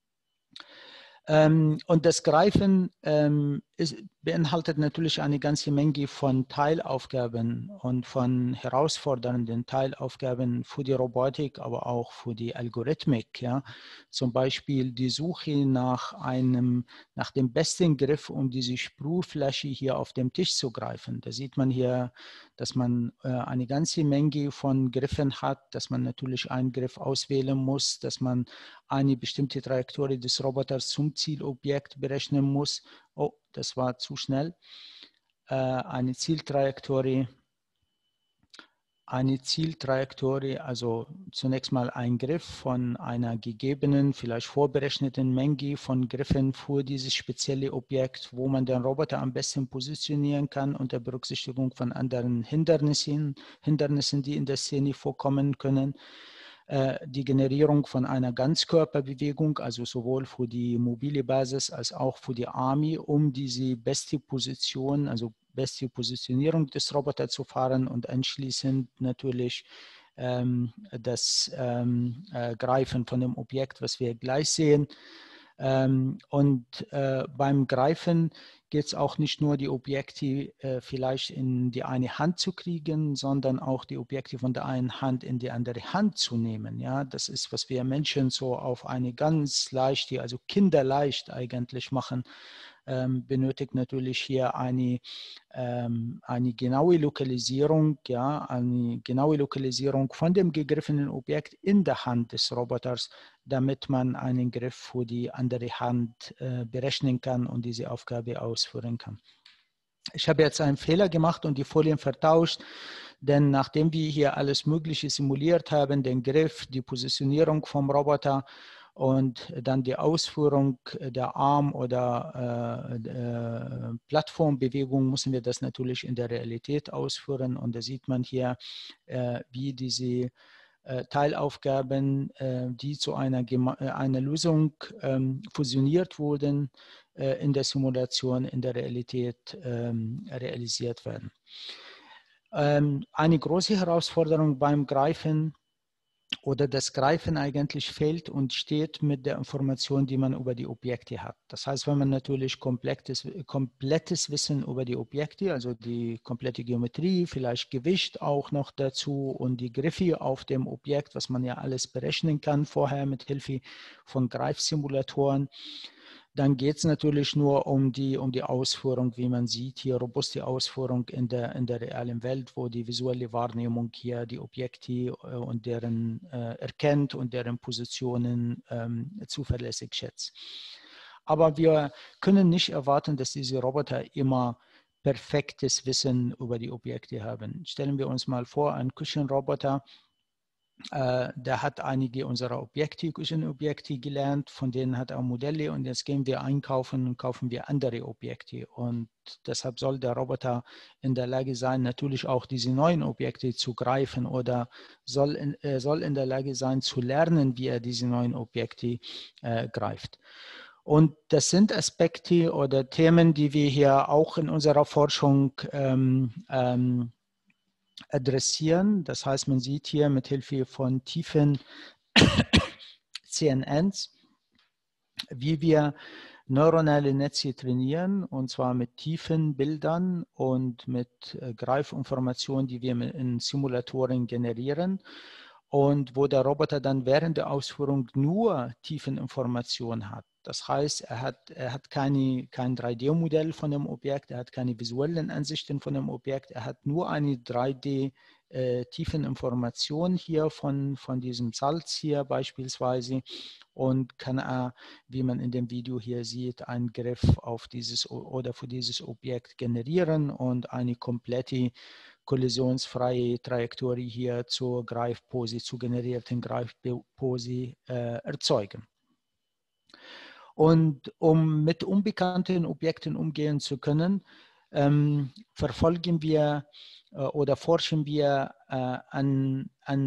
Und das Greifen beinhaltet natürlich eine ganze Menge von Teilaufgaben und von herausfordernden Teilaufgaben für die Robotik, aber auch für die Algorithmik. Ja? Zum Beispiel die Suche nach dem besten Griff, um diese Sprühflasche hier auf dem Tisch zu greifen. Da sieht man hier, dass man eine ganze Menge von Griffen hat, dass man natürlich einen Griff auswählen muss, dass man eine bestimmte Trajektorie des Roboters zum Zielobjekt berechnen muss. Oh, das war zu schnell. Eine Zieltrajektorie eine Zieltrajektorie, also zunächst mal ein Griff von einer gegebenen, vielleicht vorberechneten Menge von Griffen für dieses spezielle Objekt, wo man den Roboter am besten positionieren kann unter Berücksichtigung von anderen Hindernissen, die in der Szene vorkommen können. Die Generierung von einer Ganzkörperbewegung, also sowohl für die mobile Basis als auch für die Army, um diese beste Position, also beste Positionierung des Roboters zu fahren und anschließend natürlich das Greifen von dem Objekt, was wir gleich sehen. Beim Greifen geht es auch nicht nur die Objekte vielleicht in die eine Hand zu kriegen, sondern auch die Objekte von der einen Hand in die andere Hand zu nehmen. Ja, das ist, was wir Menschen so auf eine ganz leichte, also kinderleicht eigentlich machen. Benötigt natürlich hier eine genaue Lokalisierung, ja, eine genaue Lokalisierung von dem gegriffenen Objekt in der Hand des Roboters, damit man einen Griff für die andere Hand berechnen kann und diese Aufgabe ausführen kann. Ich habe jetzt einen Fehler gemacht und die Folien vertauscht, denn nachdem wir hier alles Mögliche simuliert haben, den Griff, die Positionierung vom Roboter und dann die Ausführung der Arm- oder Plattformbewegung, müssen wir das natürlich in der Realität ausführen. Und da sieht man hier, wie diese Teilaufgaben, die zu einer Lösung fusioniert wurden, in der Simulation, in der Realität realisiert werden. Eine große Herausforderung beim Greifen oder das Greifen eigentlich fällt und steht mit der Information, die man über die Objekte hat. Das heißt, wenn man natürlich komplettes Wissen über die Objekte, also die komplette Geometrie, vielleicht Gewicht auch noch dazu und die Griffe auf dem Objekt, was man ja alles berechnen kann vorher mit Hilfe von Greifsimulatoren, dann geht es natürlich nur um die Ausführung, wie man sieht, hier robuste Ausführung in der realen Welt, wo die visuelle Wahrnehmung hier die Objekte und deren erkennt und deren Positionen zuverlässig schätzt. Aber wir können nicht erwarten, dass diese Roboter immer perfektes Wissen über die Objekte haben. Stellen wir uns mal vor, ein Küchenroboter, der hat einige unserer Küchenobjekte gelernt, von denen hat er Modelle und jetzt gehen wir einkaufen und kaufen wir andere Objekte. Und deshalb soll der Roboter in der Lage sein, natürlich auch diese neuen Objekte zu greifen oder soll in der Lage sein, zu lernen, wie er diese neuen Objekte greift. Und das sind Aspekte oder Themen, die wir hier auch in unserer Forschung adressieren. Das heißt, man sieht hier mit Hilfe von tiefen CNNs, wie wir neuronale Netze trainieren, und zwar mit tiefen Bildern und mit Greifinformationen, die wir in Simulatoren generieren. Und wo der Roboter dann während der Ausführung nur Tiefeninformationen hat. Das heißt, er hat kein 3D-Modell von dem Objekt, er hat keine visuellen Ansichten von dem Objekt, er hat nur eine 3D-Tiefeninformation hier von diesem Salz hier beispielsweise und kann er, wie man in dem Video hier sieht, einen Griff auf dieses oder für dieses Objekt generieren und eine komplette kollisionsfreie Trajektorie hier zur Greifpose, zur generierten Greifpose erzeugen. Und um mit unbekannten Objekten umgehen zu können, verfolgen wir oder forschen wir an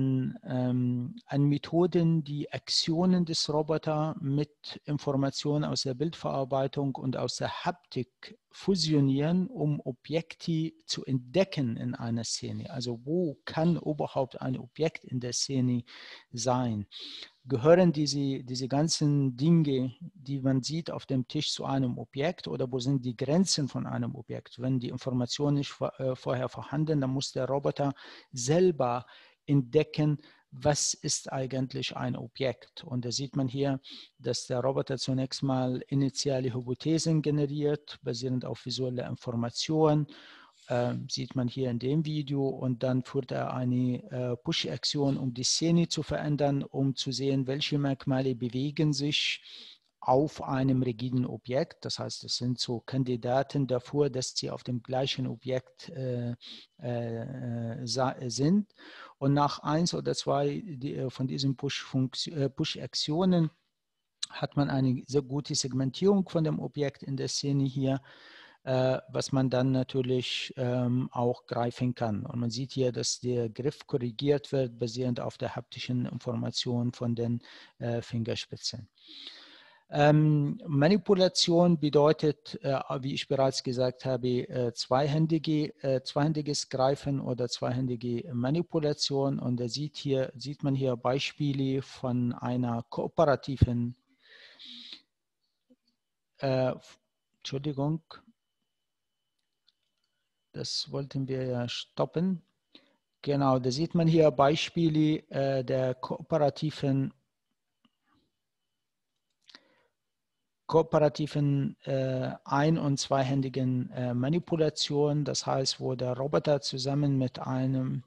Methoden, die Aktionen des Roboters mit Informationen aus der Bildverarbeitung und aus der Haptik fusionieren, um Objekte zu entdecken in einer Szene. Also wo kann überhaupt ein Objekt in der Szene sein? Gehören diese ganzen Dinge, die man sieht auf dem Tisch, zu einem Objekt, oder wo sind die Grenzen von einem Objekt? Wenn die Information nicht vorher vorhanden, dann muss der Roboter selber entdecken, was ist eigentlich ein Objekt. Und da sieht man hier, dass der Roboter zunächst mal initiale Hypothesen generiert, basierend auf visueller Information. Sieht man hier in dem Video, und dann führt er eine Push-Aktion, um die Szene zu verändern, um zu sehen, welche Merkmale bewegen sich auf einem rigiden Objekt. Das heißt, es sind so Kandidaten dafür, dass sie auf dem gleichen Objekt sind. Und nach 1 oder 2 von diesen Push-Aktionen hat man eine sehr gute Segmentierung von dem Objekt in der Szene hier, was man dann natürlich auch greifen kann. Und man sieht hier, dass der Griff korrigiert wird, basierend auf der haptischen Information von den Fingerspitzen. Manipulation bedeutet, wie ich bereits gesagt habe, zweihändiges Greifen oder zweihändige Manipulation. Und da sieht man hier Beispiele von einer kooperativen Entschuldigung, das wollten wir ja stoppen. Genau, da sieht man hier Beispiele der kooperativen ein- und zweihändigen Manipulation. Das heißt, wo der Roboter zusammen mit einem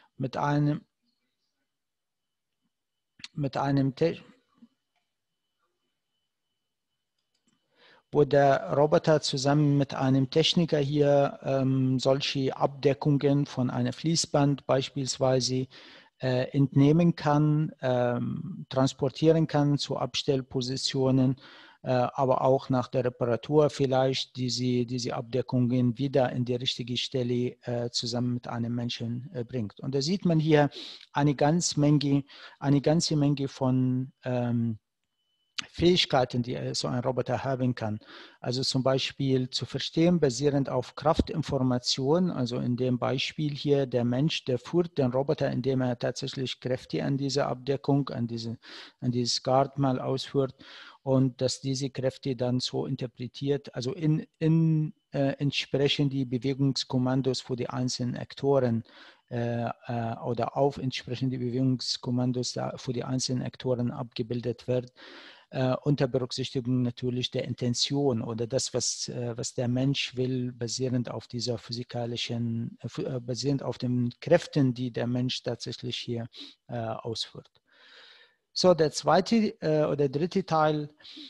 Techniker hier solche Abdeckungen von einem Fließband beispielsweise entnehmen kann, transportieren kann zu Abstellpositionen, aber auch nach der Reparatur vielleicht diese Abdeckungen wieder in die richtige Stelle zusammen mit einem Menschen bringt. Und da sieht man hier eine ganze Menge von Fähigkeiten, die so ein Roboter haben kann. Also zum Beispiel zu verstehen, basierend auf Kraftinformation, also in dem Beispiel hier, der Mensch, der führt den Roboter, indem er tatsächlich Kräfte an diese Abdeckung, an dieses Guard mal ausführt und dass diese Kräfte dann so interpretiert, also entsprechend die Bewegungskommandos für die einzelnen Aktoren oder auf entsprechende Bewegungskommandos für die einzelnen Aktoren abgebildet wird. Unter Berücksichtigung natürlich der Intention oder das, was der Mensch will, basierend auf dieser basierend auf den Kräften, die der Mensch tatsächlich hier ausführt. So, der zweite oder dritte Teil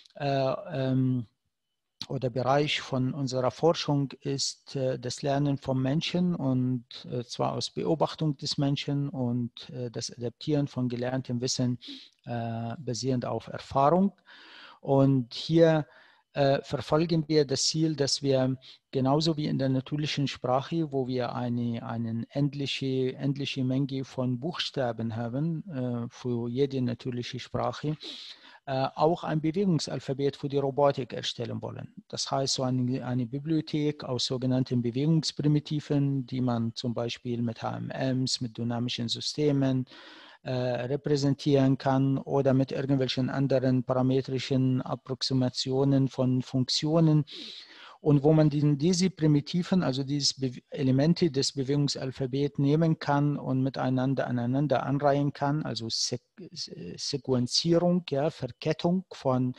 oder Bereich von unserer Forschung ist das Lernen vom Menschen und zwar aus Beobachtung des Menschen und das Adaptieren von gelerntem Wissen basierend auf Erfahrung. Und hier verfolgen wir das Ziel, dass wir genauso wie in der natürlichen Sprache, wo wir eine endliche Menge von Buchstaben haben für jede natürliche Sprache, auch ein Bewegungsalphabet für die Robotik erstellen wollen. Das heißt, so eine Bibliothek aus sogenannten Bewegungsprimitiven, die man zum Beispiel mit HMMs, mit dynamischen Systemen repräsentieren kann oder mit irgendwelchen anderen parametrischen Approximationen von Funktionen. Und wo man diese Primitiven, also diese Elemente des Bewegungsalphabets nehmen kann und miteinander aneinander anreihen kann, also Sequenzierung, ja, Verkettung von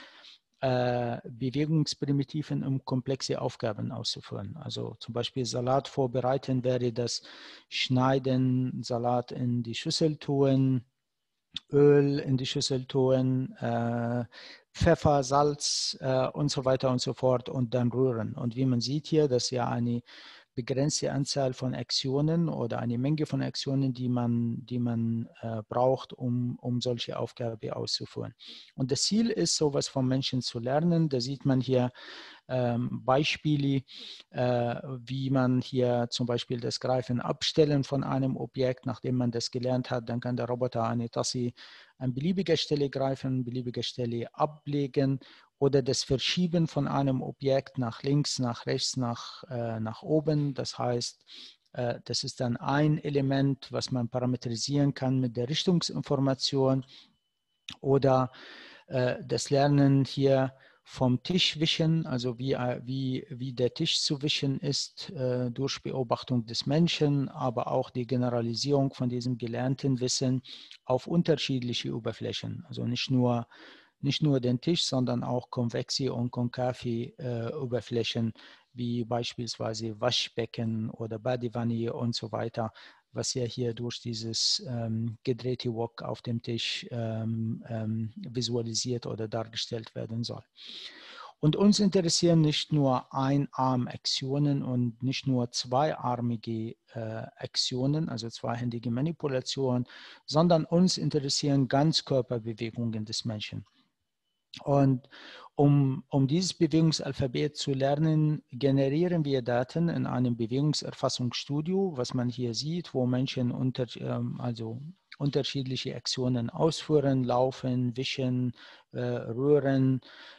Bewegungsprimitiven, um komplexe Aufgaben auszuführen. Also zum Beispiel Salat vorbereiten wäre das Schneiden, Salat in die Schüssel tun, Öl in die Schüssel tun, Pfeffer, Salz und so weiter und so fort und dann rühren. Und wie man sieht hier, das ist ja eine begrenzte Anzahl von Aktionen oder eine Menge von Aktionen, die man braucht, um solche Aufgaben auszuführen. Und das Ziel ist, sowas vom Menschen zu lernen. Da sieht man hier Beispiele, wie man hier zum Beispiel das Greifen abstellen von einem Objekt. Nachdem man das gelernt hat, dann kann der Roboter eine Tasse an beliebiger Stelle greifen, beliebiger Stelle ablegen oder das Verschieben von einem Objekt nach links, nach rechts, nach oben. Das heißt, das ist dann ein Element, was man parametrisieren kann mit der Richtungsinformation oder das Lernen hier vom Tisch wischen, also wie der Tisch zu wischen ist durch Beobachtung des Menschen, aber auch die Generalisierung von diesem gelernten Wissen auf unterschiedliche Oberflächen. Also nicht nur den Tisch, sondern auch konvexe und konkave Oberflächen, wie beispielsweise Waschbecken oder Badewanne und so weiter, was ja hier durch dieses gedrehte Wok auf dem Tisch visualisiert oder dargestellt werden soll. Und uns interessieren nicht nur Einarm-Aktionen und nicht nur zweiarmige Aktionen, also zweihändige Manipulation, sondern uns interessieren Ganzkörperbewegungen des Menschen. Und um dieses Bewegungsalphabet zu lernen, generieren wir Daten in einem Bewegungserfassungsstudio, was man hier sieht, wo Menschen unterschiedliche Aktionen ausführen, laufen, wischen, rühren,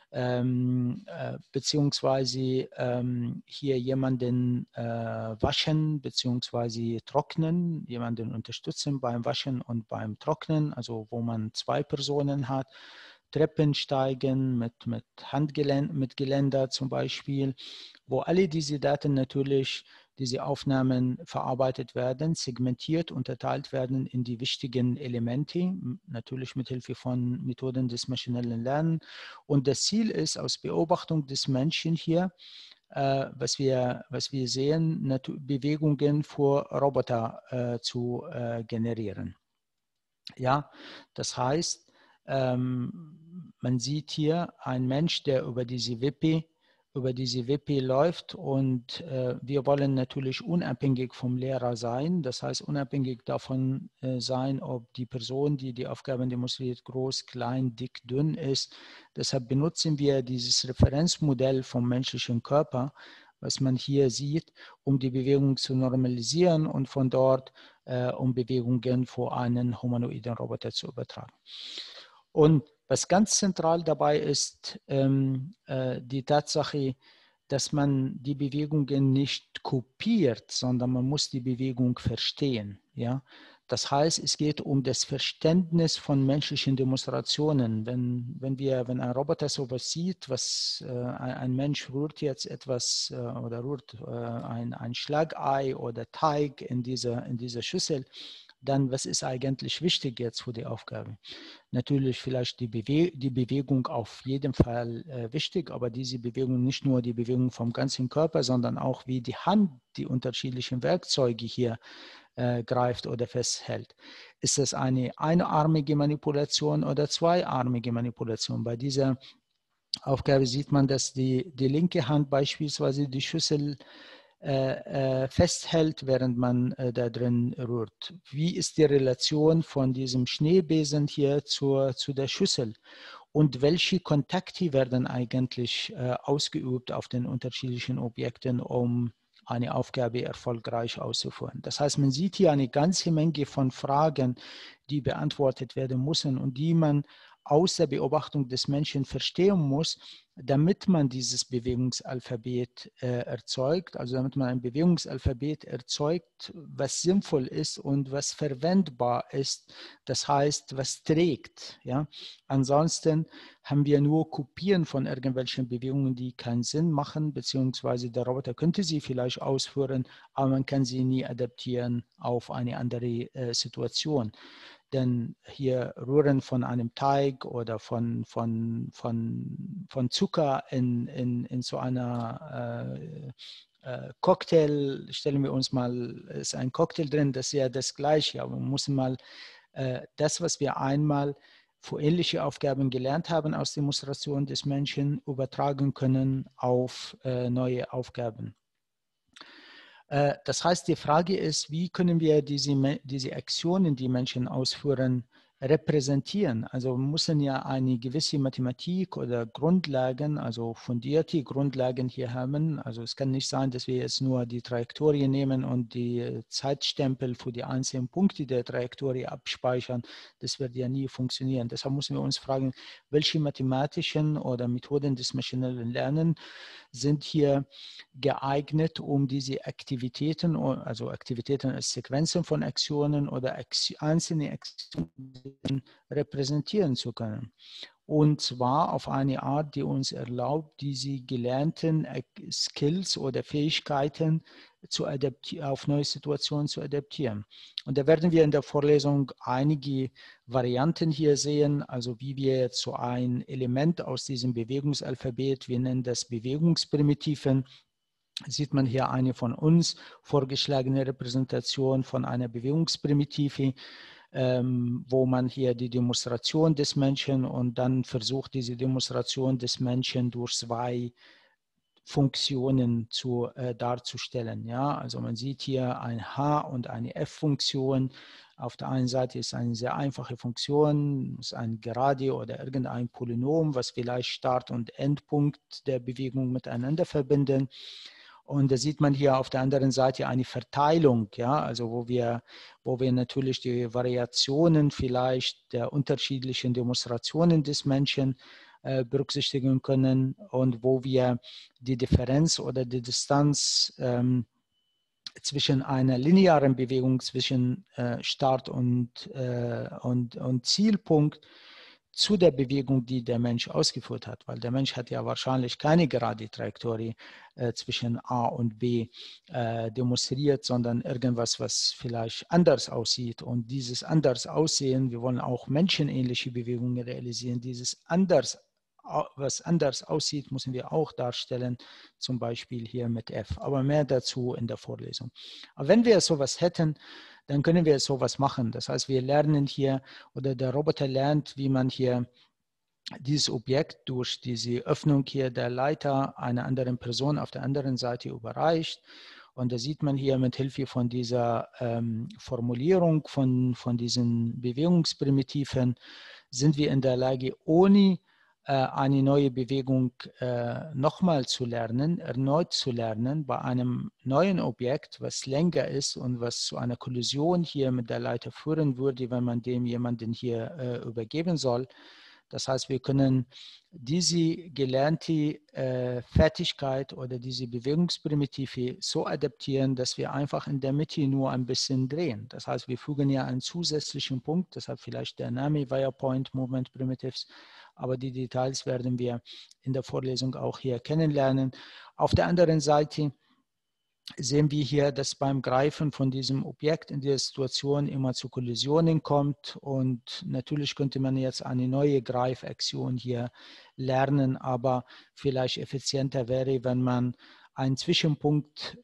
beziehungsweise hier jemanden waschen beziehungsweise trocknen, jemanden unterstützen beim Waschen und beim Trocknen, also wo man zwei Personen hat. Treppen steigen mit Geländer zum Beispiel, wo alle diese Daten natürlich, diese Aufnahmen verarbeitet werden, segmentiert, unterteilt werden in die wichtigen Elemente, natürlich mit Hilfe von Methoden des maschinellen Lernens. Und das Ziel ist, aus Beobachtung des Menschen hier, was wir sehen, Bewegungen für Roboter zu generieren. Ja, das heißt, man sieht hier einen Mensch, der über diese Wippe läuft und wir wollen natürlich unabhängig vom Lehrer sein, das heißt unabhängig davon sein, ob die Person, die die Aufgaben demonstriert, groß, klein, dick, dünn ist. Deshalb benutzen wir dieses Referenzmodell vom menschlichen Körper, was man hier sieht, um die Bewegung zu normalisieren und von dort um Bewegungen vor einen humanoiden Roboter zu übertragen. Und was ganz zentral dabei ist, die Tatsache, dass man die Bewegungen nicht kopiert, sondern man muss die Bewegung verstehen. Ja? Das heißt, es geht um das Verständnis von menschlichen Demonstrationen. Wenn ein Roboter sowas sieht, ein Mensch rührt jetzt etwas oder rührt ein Schlagei oder Teig in dieser Schüssel, dann was ist eigentlich wichtig jetzt für die Aufgabe? Natürlich vielleicht die Bewegung auf jeden Fall wichtig, aber diese Bewegung nicht nur die Bewegung vom ganzen Körper, sondern auch wie die Hand die unterschiedlichen Werkzeuge hier greift oder festhält. Ist das eine einarmige Manipulation oder zweiarmige Manipulation? Bei dieser Aufgabe sieht man, dass die linke Hand beispielsweise die Schüssel festhält, während man da drin rührt. Wie ist die Relation von diesem Schneebesen hier zu der Schüssel? Und welche Kontakte werden eigentlich ausgeübt auf den unterschiedlichen Objekten, um eine Aufgabe erfolgreich auszuführen? Das heißt, man sieht hier eine ganze Menge von Fragen, die beantwortet werden müssen und die man aus der Beobachtung des Menschen verstehen muss, damit man dieses Bewegungsalphabet erzeugt, also damit man ein Bewegungsalphabet erzeugt, was sinnvoll ist und was verwendbar ist, das heißt, was trägt. Ja? Ansonsten haben wir nur Kopien von irgendwelchen Bewegungen, die keinen Sinn machen, beziehungsweise der Roboter könnte sie vielleicht ausführen, aber man kann sie nie adaptieren auf eine andere Situation. Denn hier Rühren von einem Teig oder von Zucker in so einer Cocktail, stellen wir uns mal, ist ein Cocktail drin, das ist ja das Gleiche, aber man muss mal das, was wir einmal für ähnliche Aufgaben gelernt haben aus der Demonstration des Menschen, übertragen können auf neue Aufgaben. Das heißt, die Frage ist, wie können wir diese Aktionen, die Menschen ausführen, repräsentieren? Also wir müssen ja eine gewisse Mathematik oder Grundlagen, also fundierte Grundlagen hier haben. Also es kann nicht sein, dass wir jetzt nur die Trajektorie nehmen und die Zeitstempel für die einzelnen Punkte der Trajektorie abspeichern. Das wird ja nie funktionieren. Deshalb müssen wir uns fragen, welche mathematischen oder Methoden des maschinellen Lernens sind hier geeignet, um diese Aktivitäten, also Aktivitäten als Sequenzen von Aktionen oder einzelne Aktionen repräsentieren zu können. Und zwar auf eine Art, die uns erlaubt, diese gelernten Skills oder Fähigkeiten auf neue Situationen zu adaptieren. Und da werden wir in der Vorlesung einige Varianten hier sehen, also wie wir jetzt so ein Element aus diesem Bewegungsalphabet, wir nennen das Bewegungsprimitive, sieht man hier eine von uns vorgeschlagene Repräsentation von einer Bewegungsprimitive, wo man hier die Demonstration des Menschen und dann versucht, diese Demonstration des Menschen durch zwei Funktionen darzustellen. Ja? Also man sieht hier ein H- und eine F-Funktion. Auf der einen Seite ist eine sehr einfache Funktion, ist ein Gerade oder irgendein Polynom, was vielleicht Start- und Endpunkt der Bewegung miteinander verbinden. Und da sieht man hier auf der anderen Seite eine Verteilung, ja, also wo wir natürlich die Variationen vielleicht der unterschiedlichen Demonstrationen des Menschen berücksichtigen können und wo wir die Differenz oder die Distanz zwischen einer linearen Bewegung zwischen Start- und Zielpunkt zu der Bewegung, die der Mensch ausgeführt hat, weil der Mensch hat ja wahrscheinlich keine gerade Trajektorie zwischen A und B demonstriert, sondern irgendwas, was vielleicht anders aussieht. Und dieses anders Aussehen, wir wollen auch menschenähnliche Bewegungen realisieren, was anders aussieht, müssen wir auch darstellen, zum Beispiel hier mit F. Aber mehr dazu in der Vorlesung. Aber wenn wir sowas hätten, dann können wir sowas machen. Das heißt, wir lernen hier oder der Roboter lernt, wie man hier dieses Objekt durch diese Öffnung hier der Leiter einer anderen Person auf der anderen Seite überreicht. Und da sieht man hier mit Hilfe von dieser Formulierung von diesen Bewegungsprimitiven, sind wir in der Lage, ohne eine neue Bewegung nochmal zu lernen, erneut zu lernen, bei einem neuen Objekt, was länger ist und was zu einer Kollision hier mit der Leiter führen würde, wenn man dem jemanden hier übergeben soll. Das heißt, wir können diese gelernte Fertigkeit oder diese Bewegungsprimitive so adaptieren, dass wir einfach in der Mitte nur ein bisschen drehen. Das heißt, wir fügen ja einen zusätzlichen Punkt, deshalb vielleicht der Name Wire Point Movement Primitives, aber die Details werden wir in der Vorlesung auch hier kennenlernen. Auf der anderen Seite sehen wir hier, dass beim Greifen von diesem Objekt in der Situation immer zu Kollisionen kommt und natürlich könnte man jetzt eine neue Greifaktion hier lernen, aber vielleicht effizienter wäre, wenn man einen Zwischenpunkt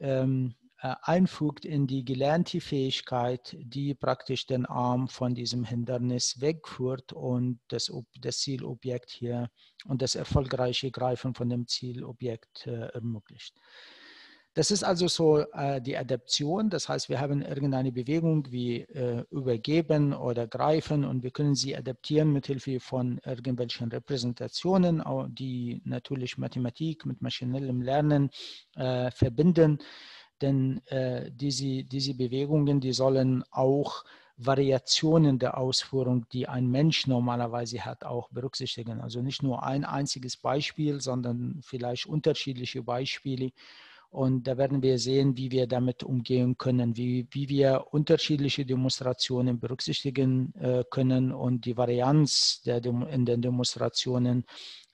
einfügt in die gelernte Fähigkeit, die praktisch den Arm von diesem Hindernis wegführt und das Zielobjekt hier und das erfolgreiche Greifen von dem Zielobjekt ermöglicht. Das ist also so die Adaption, das heißt, wir haben irgendeine Bewegung wie übergeben oder greifen und wir können sie adaptieren mit Hilfe von irgendwelchen Repräsentationen, die natürlich Mathematik mit maschinellem Lernen verbinden, denn diese Bewegungen, die sollen auch Variationen der Ausführung, die ein Mensch normalerweise hat, auch berücksichtigen. Also nicht nur ein einziges Beispiel, sondern vielleicht unterschiedliche Beispiele. Und da werden wir sehen, wie wir damit umgehen können, wie wir unterschiedliche Demonstrationen berücksichtigen können und die Varianz in den Demonstrationen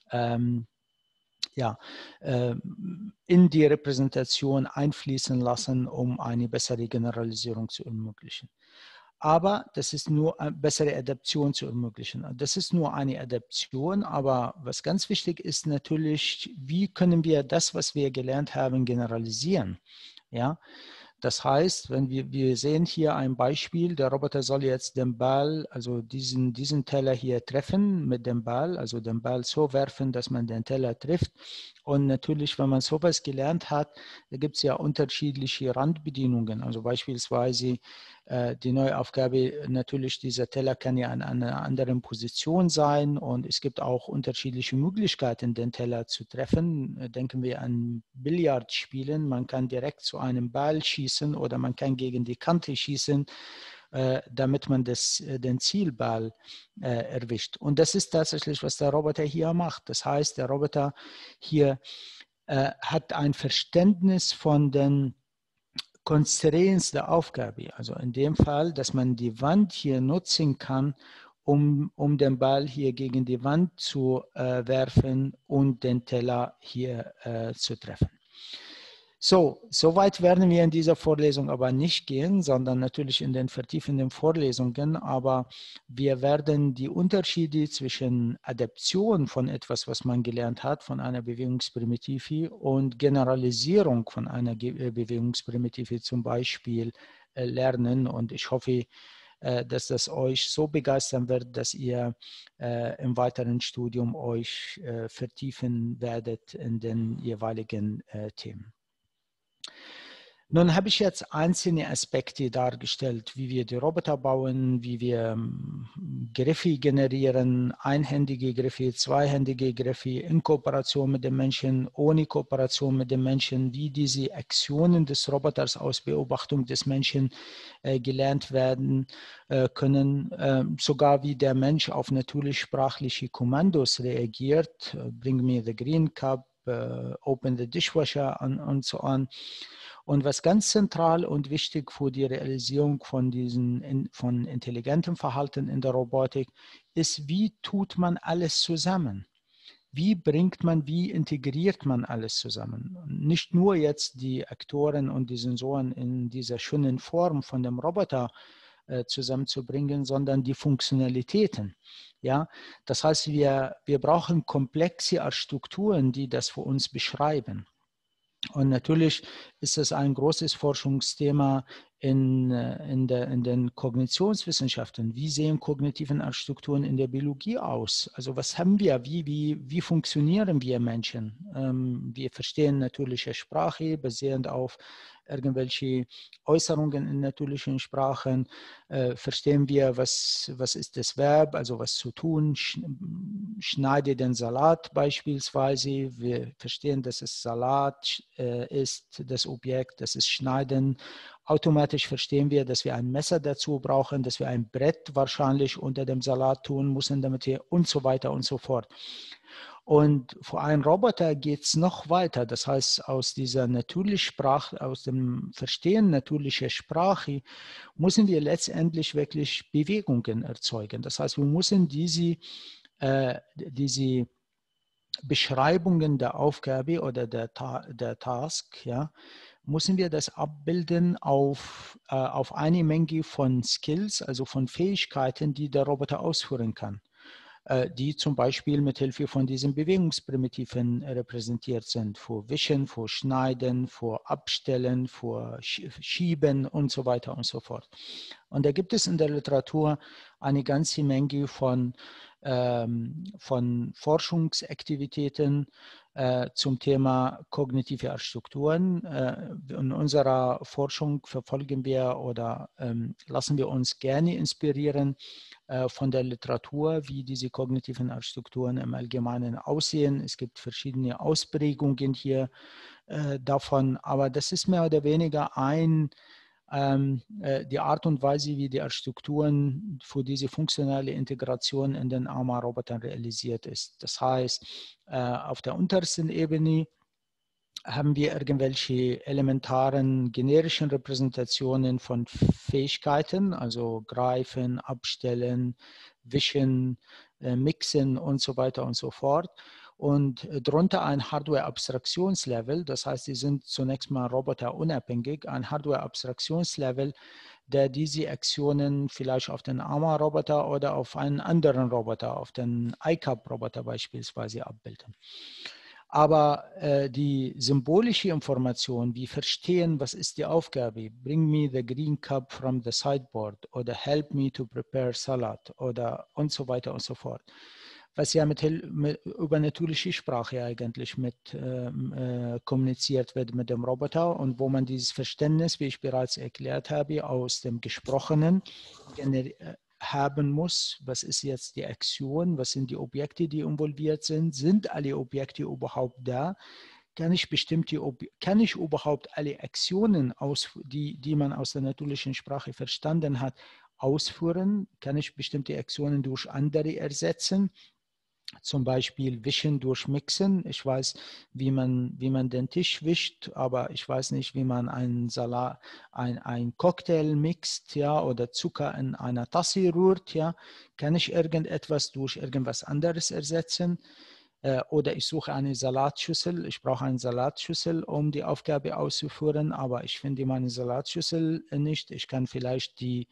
in die Repräsentation einfließen lassen, um eine bessere Generalisierung zu ermöglichen. Aber das ist nur eine bessere Adaption zu ermöglichen. Das ist nur eine Adaption, aber was ganz wichtig ist natürlich, wie können wir das, was wir gelernt haben, generalisieren? Ja? Das heißt, wenn wir sehen hier ein Beispiel, der Roboter soll jetzt den Ball, also diesen Teller hier treffen mit dem Ball, also den Ball so werfen, dass man den Teller trifft. Und natürlich, wenn man sowas gelernt hat, da gibt es ja unterschiedliche Randbedingungen. Also beispielsweise die neue Aufgabe, natürlich dieser Teller kann ja an einer anderen Position sein und es gibt auch unterschiedliche Möglichkeiten, den Teller zu treffen. Denken wir an Billardspielen. Man kann direkt zu einem Ball schießen oder man kann gegen die Kante schießen, damit man den Zielball erwischt. Und das ist tatsächlich, was der Roboter hier macht. Das heißt, der Roboter hier hat ein Verständnis von den Constraints der Aufgabe. Also in dem Fall, dass man die Wand hier nutzen kann, um den Ball hier gegen die Wand zu werfen und den Teller hier zu treffen. So weit werden wir in dieser Vorlesung aber nicht gehen, sondern natürlich in den vertiefenden Vorlesungen. Aber wir werden die Unterschiede zwischen Adaption von etwas, was man gelernt hat, von einer Bewegungsprimitive und Generalisierung von einer Bewegungsprimitive zum Beispiel lernen. Und ich hoffe, dass das euch so begeistern wird, dass ihr im weiteren Studium euch vertiefen werdet in den jeweiligen Themen. Nun habe ich jetzt einzelne Aspekte dargestellt, wie wir die Roboter bauen, wie wir Griffe generieren, einhändige Griffe, zweihändige Griffe in Kooperation mit dem Menschen, ohne Kooperation mit dem Menschen, wie diese Aktionen des Roboters aus Beobachtung des Menschen gelernt werden können, sogar wie der Mensch auf natürlich sprachliche Kommandos reagiert, bring me the green cup, open the dishwasher und so on. Und was ganz zentral und wichtig für die Realisierung von von intelligentem Verhalten in der Robotik ist, wie tut man alles zusammen? Wie integriert man alles zusammen? Nicht nur jetzt die Aktoren und die Sensoren in dieser schönen Form von dem Roboter zusammenzubringen, sondern die Funktionalitäten. Ja? Das heißt, wir brauchen komplexe Strukturen, die das für uns beschreiben. Und natürlich ist es ein großes Forschungsthema in den Kognitionswissenschaften. Wie sehen kognitiven Strukturen in der Biologie aus? Also was haben wir? Wie funktionieren wir Menschen? Wir verstehen natürliche Sprache basierend auf irgendwelche Äußerungen in natürlichen Sprachen. Verstehen wir, was ist das Verb, also was zu tun, schneide den Salat beispielsweise. Wir verstehen, dass es Salat ist, das Objekt, das ist Schneiden. Automatisch verstehen wir, dass wir ein Messer dazu brauchen, dass wir ein Brett wahrscheinlich unter dem Salat tun müssen, damit wir und so weiter und so fort. Und für einen Roboter geht es noch weiter. Das heißt, aus dieser natürlichen Sprache, aus dem Verstehen natürlicher Sprache, müssen wir letztendlich wirklich Bewegungen erzeugen. Das heißt, wir müssen diese Beschreibungen der Aufgabe oder der Task, ja, müssen wir das abbilden auf eine Menge von Skills, also von Fähigkeiten, die der Roboter ausführen kann, die zum Beispiel mit Hilfe von diesen Bewegungsprimitiven repräsentiert sind, für Wischen, für Schneiden, für Abstellen, für Schieben und so weiter und so fort. Und da gibt es in der Literatur eine ganze Menge von Forschungsaktivitäten zum Thema kognitive Strukturen. In unserer Forschung verfolgen wir oder lassen wir uns gerne inspirieren von der Literatur, wie diese kognitiven Strukturen im Allgemeinen aussehen. Es gibt verschiedene Ausprägungen hier davon, aber das ist mehr oder weniger die Art und Weise, wie die Strukturen für diese funktionelle Integration in den ARMA-Robotern realisiert ist. Das heißt, auf der untersten Ebene haben wir irgendwelche elementaren generischen Repräsentationen von Fähigkeiten, also greifen, abstellen, wischen, mixen und so weiter und so fort. Und darunter ein Hardware-Abstraktionslevel, das heißt, sie sind zunächst mal roboterunabhängig, ein Hardware-Abstraktionslevel, der diese Aktionen vielleicht auf den ARMA-Roboter oder auf einen anderen Roboter, auf den iCub-Roboter beispielsweise abbilden. Aber die symbolische Information, wie verstehen, was ist die Aufgabe, bring me the green cup from the sideboard oder help me to prepare salad oder und so weiter und so fort, was ja über natürliche Sprache eigentlich kommuniziert wird mit dem Roboter und wo man dieses Verständnis, wie ich bereits erklärt habe, aus dem Gesprochenen haben muss, was ist jetzt die Aktion, was sind die Objekte, die involviert sind alle Objekte überhaupt da, kann ich überhaupt alle Aktionen, die man aus der natürlichen Sprache verstanden hat, ausführen, kann ich bestimmte Aktionen durch andere ersetzen, zum Beispiel Wischen durch Mixen. Ich weiß, wie man den Tisch wischt, aber ich weiß nicht, wie man einen ein Cocktail mixt, ja, oder Zucker in einer Tasse rührt, ja. Kann ich irgendetwas durch irgendwas anderes ersetzen? oder ich suche eine Salatschüssel. Ich brauche eine Salatschüssel, um die Aufgabe auszuführen, aber ich finde meine Salatschüssel nicht. Ich kann vielleicht die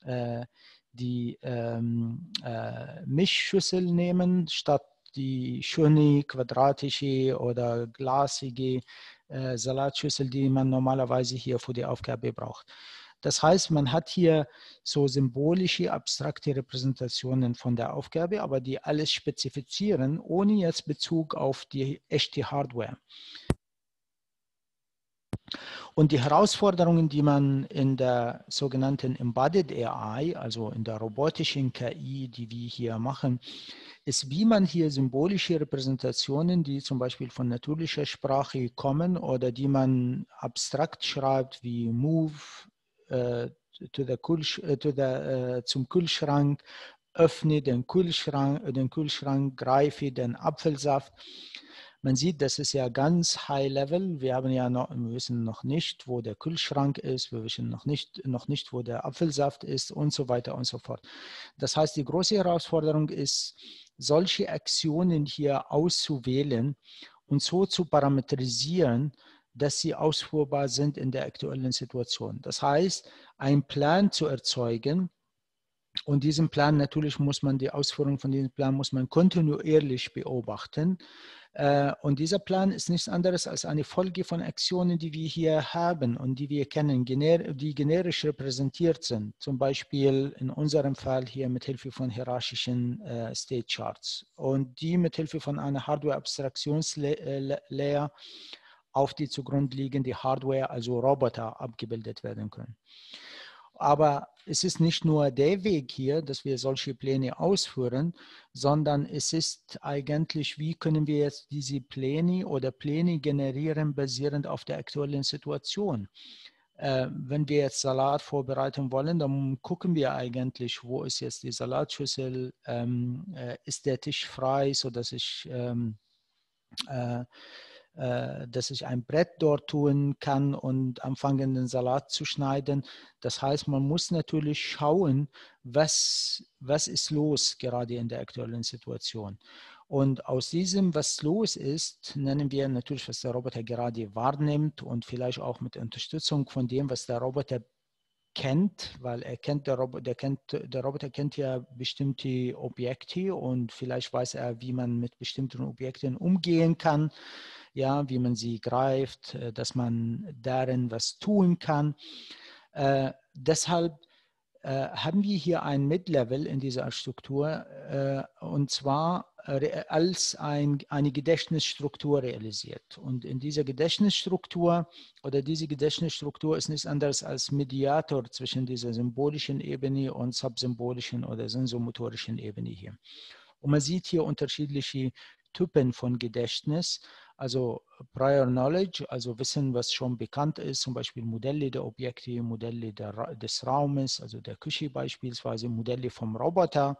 Mischschüssel nehmen, statt die schöne, quadratische oder glasige Salatschüssel, die man normalerweise hier für die Aufgabe braucht. Das heißt, man hat hier so symbolische, abstrakte Repräsentationen von der Aufgabe, aber die alles spezifizieren, ohne jetzt Bezug auf die echte Hardware. Und die Herausforderungen, die man in der sogenannten Embedded AI, also in der robotischen KI, die wir hier machen, ist, wie man hier symbolische Repräsentationen, die zum Beispiel von natürlicher Sprache kommen oder die man abstrakt schreibt, wie Move zum Kühlschrank, öffne den Kühlschrank, greife den Apfelsaft. Man sieht, das ist ja ganz high level. Wir wissen noch nicht, wo der Kühlschrank ist, wir wissen noch nicht, wo der Apfelsaft ist und so weiter und so fort. Das heißt, die große Herausforderung ist, solche Aktionen hier auszuwählen und so zu parametrisieren, dass sie ausführbar sind in der aktuellen Situation. Das heißt, einen Plan zu erzeugen, und diesen Plan, natürlich muss man die Ausführung von diesem Plan muss man kontinuierlich beobachten. Und dieser Plan ist nichts anderes als eine Folge von Aktionen, die wir hier haben und die wir kennen, die generisch repräsentiert sind. Zum Beispiel in unserem Fall hier mit Hilfe von hierarchischen State Charts und die mit Hilfe von einer Hardware-Abstraktions-Layer auf die zugrunde liegende Hardware, also Roboter, abgebildet werden können. Aber es ist nicht nur der Weg hier, dass wir solche Pläne ausführen, sondern es ist eigentlich, wie können wir jetzt diese Pläne oder Pläne generieren, basierend auf der aktuellen Situation. Wenn wir jetzt Salat vorbereiten wollen, dann gucken wir eigentlich, wo ist jetzt die Salatschüssel, ist der Tisch frei, sodass ich ein Brett dort tun kann und anfangen, den Salat zu schneiden. Das heißt, man muss natürlich schauen, was ist los gerade in der aktuellen Situation. Und aus diesem, was los ist, nennen wir natürlich, was der Roboter gerade wahrnimmt und vielleicht auch mit Unterstützung von dem, was der Roboter kennt, weil der Roboter kennt ja bestimmte Objekte und vielleicht weiß er, wie man mit bestimmten Objekten umgehen kann, ja, wie man sie greift, dass man darin was tun kann. Deshalb haben wir hier ein Mid-Level in dieser Struktur und zwar als eine Gedächtnisstruktur realisiert. Und in dieser Gedächtnisstruktur diese Gedächtnisstruktur ist nichts anderes als Mediator zwischen dieser symbolischen Ebene und subsymbolischen oder sensomotorischen Ebene hier. Und man sieht hier unterschiedliche Typen von Gedächtnis, also Prior Knowledge, also Wissen, was schon bekannt ist, zum Beispiel Modelle der Objekte, Modelle des Raumes, also der Küche beispielsweise, Modelle vom Roboter,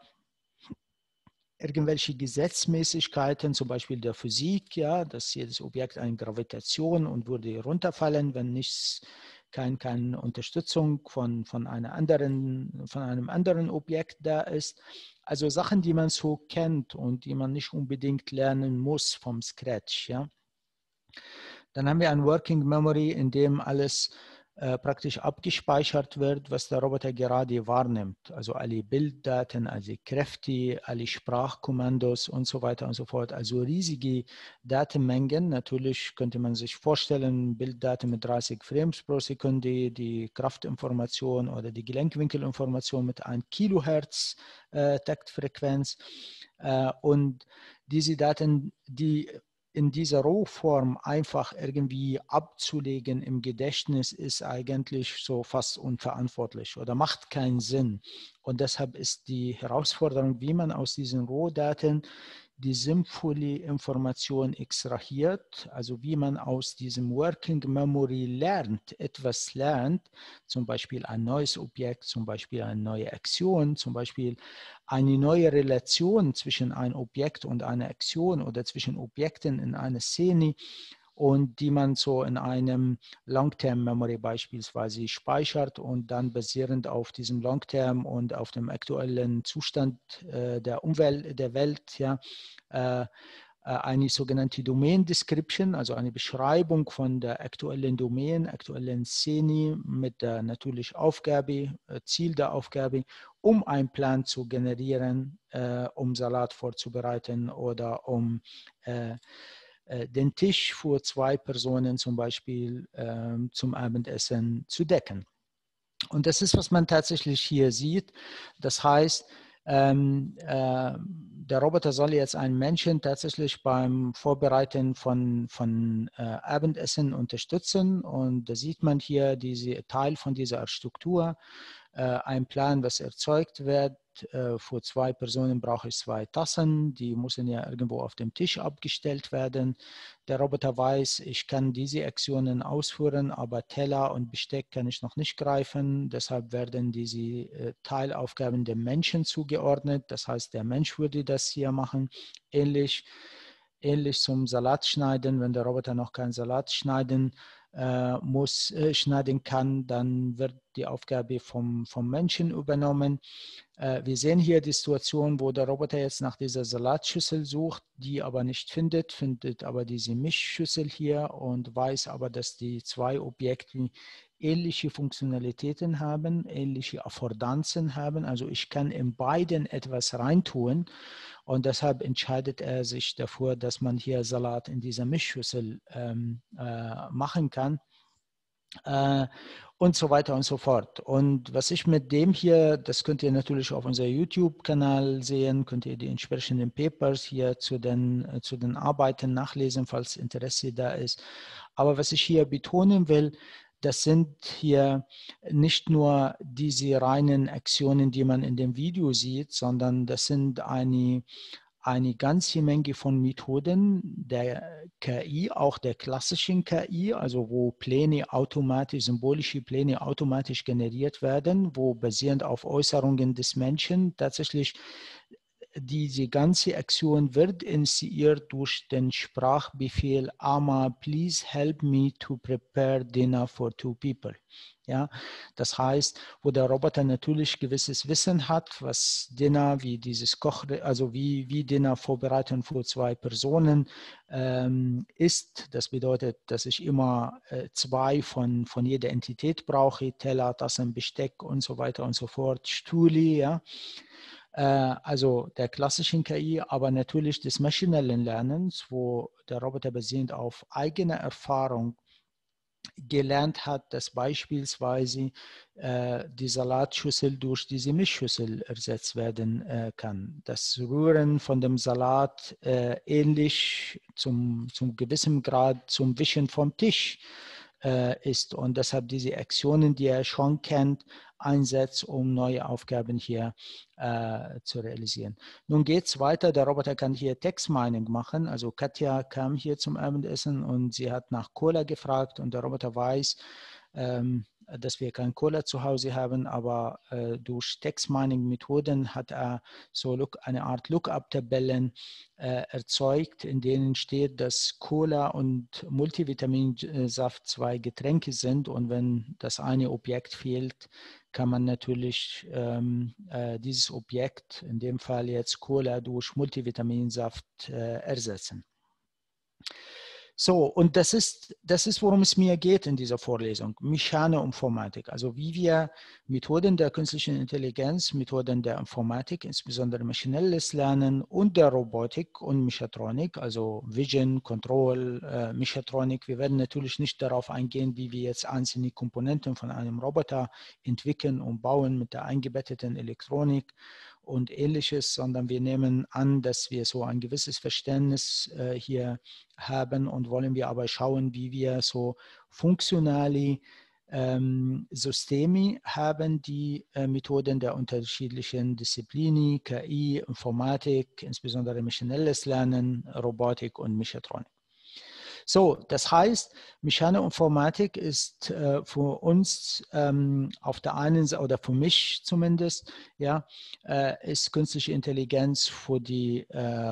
irgendwelche Gesetzmäßigkeiten, zum Beispiel der Physik, ja, dass jedes Objekt eine Gravitation und würde runterfallen, wenn keine Unterstützung von einem anderen Objekt da ist. Also Sachen, die man so kennt und die man nicht unbedingt lernen muss vom Scratch. Ja. Dann haben wir ein Working Memory, in dem alles praktisch abgespeichert wird, was der Roboter gerade wahrnimmt. Also alle Bilddaten, also Kräfte, alle Sprachkommandos und so weiter und so fort. Also riesige Datenmengen. Natürlich könnte man sich vorstellen, Bilddaten mit 30 Frames pro Sekunde, die Kraftinformation oder die Gelenkwinkelinformation mit 1 Kilohertz Taktfrequenz. Und diese Daten, die in dieser Rohform einfach irgendwie abzulegen im Gedächtnis ist eigentlich so fast unverantwortlich oder macht keinen Sinn. Und deshalb ist die Herausforderung, wie man aus diesen Rohdaten die sinnvolle Information extrahiert, also wie man aus diesem Working Memory etwas lernt, zum Beispiel ein neues Objekt, zum Beispiel eine neue Aktion, zum Beispiel eine neue Relation zwischen einem Objekt und einer Aktion oder zwischen Objekten in einer Szene und die man so in einem Long-Term-Memory beispielsweise speichert und dann basierend auf diesem Long-Term und auf dem aktuellen Zustand der Umwelt, der Welt, ja, eine sogenannte Domain Description, also eine Beschreibung von der aktuellen Domain, aktuellen Szene mit der natürlich Aufgabe, Ziel der Aufgabe, um einen Plan zu generieren, um Salat vorzubereiten oder um den Tisch für 2 Personen zum Beispiel zum Abendessen zu decken. Und das ist, was man tatsächlich hier sieht. Das heißt, der Roboter soll jetzt einen Menschen tatsächlich beim Vorbereiten von Abendessen unterstützen. Und da sieht man hier diese Teil von dieser Struktur, ein Plan, was erzeugt wird. Für 2 Personen brauche ich 2 Tassen, die müssen ja irgendwo auf dem Tisch abgestellt werden. Der Roboter weiß, ich kann diese Aktionen ausführen, aber Teller und Besteck kann ich noch nicht greifen. Deshalb werden diese Teilaufgaben dem Menschen zugeordnet. Das heißt, der Mensch würde das hier machen. Ähnlich zum Salat schneiden. Wenn der Roboter noch keinen Salat schneiden schneiden kann, dann wird die Aufgabe vom Menschen übernommen. Wir sehen hier die Situation, wo der Roboter jetzt nach dieser Salatschüssel sucht, die aber nicht findet aber diese Mischschüssel hier und weiß aber, dass die 2 Objekte ähnliche Funktionalitäten haben, ähnliche Affordanzen haben. Also ich kann in beiden etwas reintun und deshalb entscheidet er sich dafür, dass man hier Salat in dieser Mischschüssel machen kann. Und so weiter und so fort. Und was ich mit dem hier, das könnt ihr natürlich auf unserem YouTube-Kanal sehen, könnt ihr die entsprechenden Papers hier zu den Arbeiten nachlesen, falls Interesse da ist. Aber was ich hier betonen will, das sind hier nicht nur diese reinen Aktionen, die man in dem Video sieht, sondern das sind eine ganze Menge von Methoden der KI, auch der klassischen KI, also wo Pläne automatisch, symbolische Pläne automatisch generiert werden, wo basierend auf Äußerungen des Menschen tatsächlich diese ganze Aktion wird initiiert durch den Sprachbefehl Amma, please help me to prepare dinner for 2 people. Ja, das heißt, wo der Roboter natürlich gewisses Wissen hat, was Dinner, wie dieses also wie Dinner vorbereiten für 2 Personen ist. Das bedeutet, dass ich immer 2 von jeder Entität brauche, Teller, Tassen, Besteck und so weiter und so fort, Stühle, ja. Also der klassischen KI, aber natürlich des maschinellen Lernens, wo der Roboter basierend auf eigener Erfahrung gelernt hat, dass beispielsweise die Salatschüssel durch diese Mischschüssel ersetzt werden kann. Das Rühren von dem Salat ähnlich zum gewissen Grad zum Wischen vom Tisch ist und deshalb diese Aktionen, die er schon kennt, einsetzt, um neue Aufgaben hier zu realisieren. Nun geht es weiter, der Roboter kann hier Text-Mining machen, also Katja kam hier zum Abendessen und sie hat nach Cola gefragt und der Roboter weiß, dass wir kein Cola zu Hause haben, aber durch Text-Mining-Methoden hat er so eine Art Lookup-Tabellen erzeugt, in denen steht, dass Cola und Multivitaminsaft 2 Getränke sind und wenn das eine Objekt fehlt, kann man natürlich dieses Objekt, in dem Fall jetzt Cola, durch Multivitaminsaft ersetzen. So, und das ist, worum es mir geht in dieser Vorlesung, Mechanoinformatik, also wie wir Methoden der künstlichen Intelligenz, Methoden der Informatik, insbesondere maschinelles Lernen und der Robotik und Mechatronik, also Vision, Control, Mechatronik, wir werden natürlich nicht darauf eingehen, wie wir jetzt einzelne Komponenten von einem Roboter entwickeln und bauen mit der eingebetteten Elektronik und Ähnliches, sondern wir nehmen an, dass wir so ein gewisses Verständnis hier haben und wollen wir aber schauen, wie wir so funktionale Systeme haben, die Methoden der unterschiedlichen Disziplinen, KI, Informatik, insbesondere maschinelles Lernen, Robotik und Mechatronik. So, das heißt, Mechanoinformatik ist für uns auf der einen Seite, oder für mich zumindest, ja, ist künstliche Intelligenz für die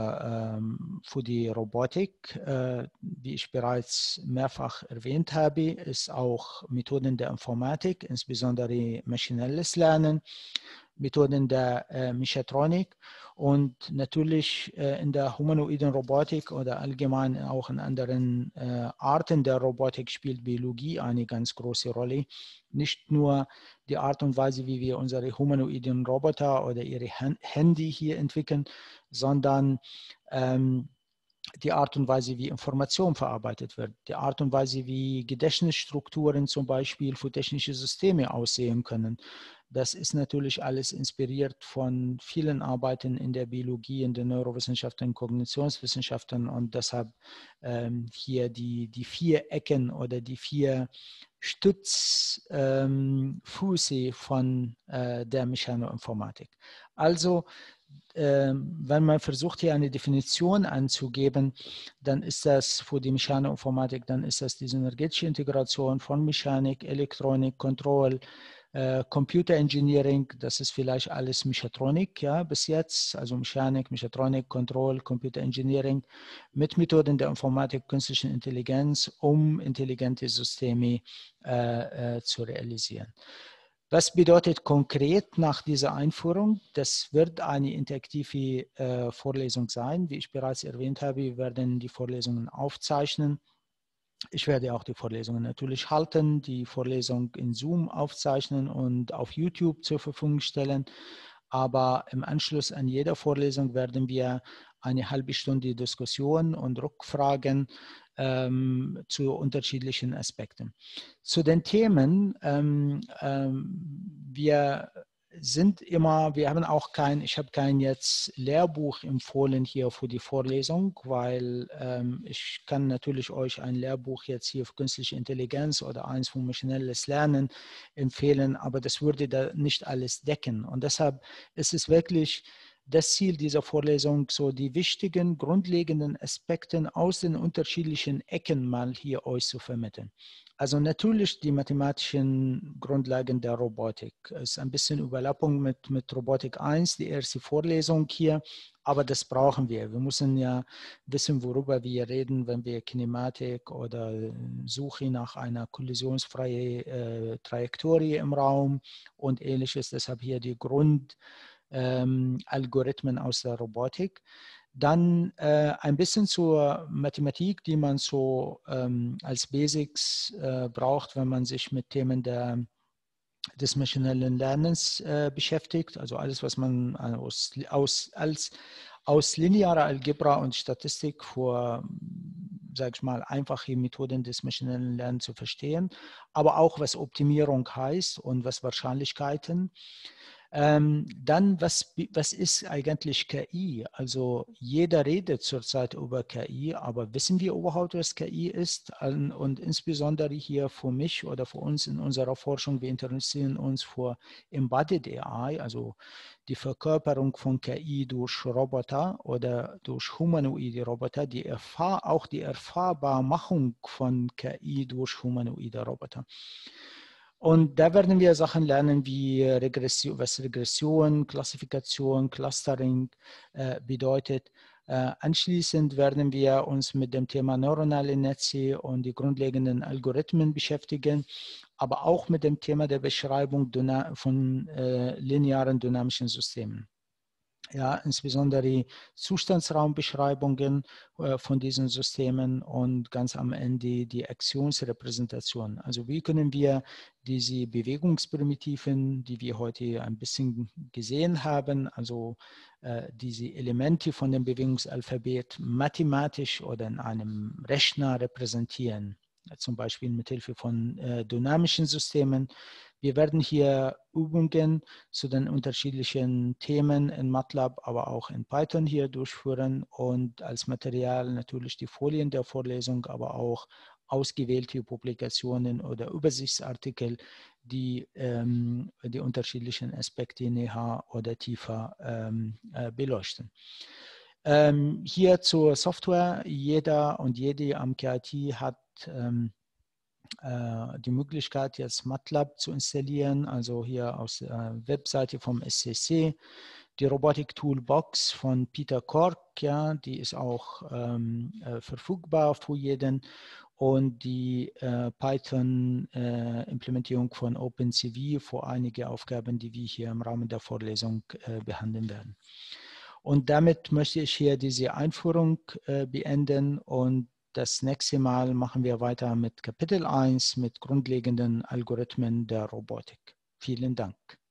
Robotik, wie ich bereits mehrfach erwähnt habe, ist auch Methoden der Informatik, insbesondere maschinelles Lernen. Methoden der Mechatronik und natürlich in der humanoiden Robotik oder allgemein auch in anderen Arten der Robotik spielt Biologie eine ganz große Rolle. Nicht nur die Art und Weise, wie wir unsere humanoiden Roboter oder ihre Handy hier entwickeln, sondern die Art und Weise, wie Information verarbeitet wird, die Art und Weise, wie Gedächtnisstrukturen zum Beispiel für technische Systeme aussehen können. Das ist natürlich alles inspiriert von vielen Arbeiten in der Biologie, in den Neurowissenschaften, Kognitionswissenschaften und deshalb hier die 4 Ecken oder die 4 Stützfüße von der Mechanoinformatik. Also wenn man versucht, hier eine Definition anzugeben, dann ist das für die Mechanoinformatik, dann ist das die synergetische Integration von Mechanik, Elektronik, Control, Computer Engineering, das ist vielleicht alles Mechatronik, ja, bis jetzt, also Mechanik, Mechatronik, Control, Computer Engineering mit Methoden der Informatik, künstlichen Intelligenz, um intelligente Systeme zu realisieren. Was bedeutet konkret nach dieser Einführung? Das wird eine interaktive Vorlesung sein. Wie ich bereits erwähnt habe, wir werden die Vorlesungen aufzeichnen. Ich werde auch die Vorlesungen natürlich halten, die Vorlesung in Zoom aufzeichnen und auf YouTube zur Verfügung stellen. Aber im Anschluss an jeder Vorlesung werden wir eine halbe Stunde Diskussion und Rückfragen zu unterschiedlichen Aspekten. Zu den Themen, wir haben auch ich habe kein jetzt Lehrbuch empfohlen hier für die Vorlesung, weil ich kann natürlich euch ein Lehrbuch jetzt hier für künstliche Intelligenz oder eins für maschinelles Lernen empfehlen, aber das würde da nicht alles decken. Und deshalb ist es wirklich das Ziel dieser Vorlesung, so die wichtigen, grundlegenden Aspekte aus den unterschiedlichen Ecken mal hier euch zu vermitteln. Also natürlich die mathematischen Grundlagen der Robotik. Es ist ein bisschen Überlappung mit Robotik 1, die erste Vorlesung hier, aber das brauchen wir. Wir müssen ja wissen, worüber wir reden, wenn wir Kinematik oder Suche nach einer kollisionsfreien Trajektorie im Raum und ähnliches. Deshalb hier die Algorithmen aus der Robotik. Dann ein bisschen zur Mathematik, die man so als Basics braucht, wenn man sich mit Themen des maschinellen Lernens beschäftigt. Also alles, was man aus linearer Algebra und Statistik für, sage ich mal, einfache Methoden des maschinellen Lernens zu verstehen, aber auch was Optimierung heißt und was Wahrscheinlichkeiten. Dann, was ist eigentlich KI? Also jeder redet zurzeit über KI, aber wissen wir überhaupt, was KI ist? Und insbesondere hier für mich oder für uns in unserer Forschung, wir interessieren uns für Embedded AI, also die Verkörperung von KI durch Roboter oder durch humanoide Roboter, auch die Erfahrbarmachung von KI durch humanoide Roboter. Und da werden wir Sachen lernen wie was Regression, Klassifikation, Clustering bedeutet. Anschließend werden wir uns mit dem Thema neuronale Netze und die grundlegenden Algorithmen beschäftigen, aber auch mit dem Thema der Beschreibung von linearen dynamischen Systemen. Ja, insbesondere Zustandsraumbeschreibungen von diesen Systemen und ganz am Ende die Aktionsrepräsentation. Also wie können wir diese Bewegungsprimitiven, die wir heute ein bisschen gesehen haben, also diese Elemente von dem Bewegungsalphabet mathematisch oder in einem Rechner repräsentieren, zum Beispiel mit Hilfe von dynamischen Systemen. Wir werden hier Übungen zu den unterschiedlichen Themen in MATLAB, aber auch in Python hier durchführen und als Material natürlich die Folien der Vorlesung, aber auch ausgewählte Publikationen oder Übersichtsartikel, die die unterschiedlichen Aspekte näher oder tiefer beleuchten. Hier zur Software. Jeder und jede am KIT hat die Möglichkeit, jetzt MATLAB zu installieren, also hier aus der Webseite vom SCC. Die Robotic Toolbox von Peter Kork, ja, die ist auch verfügbar für jeden. und die Python-Implementierung von OpenCV für einige Aufgaben, die wir hier im Rahmen der Vorlesung behandeln werden. Und damit möchte ich hier diese Einführung beenden und das nächste Mal machen wir weiter mit Kapitel 1 mit grundlegenden Algorithmen der Robotik. Vielen Dank.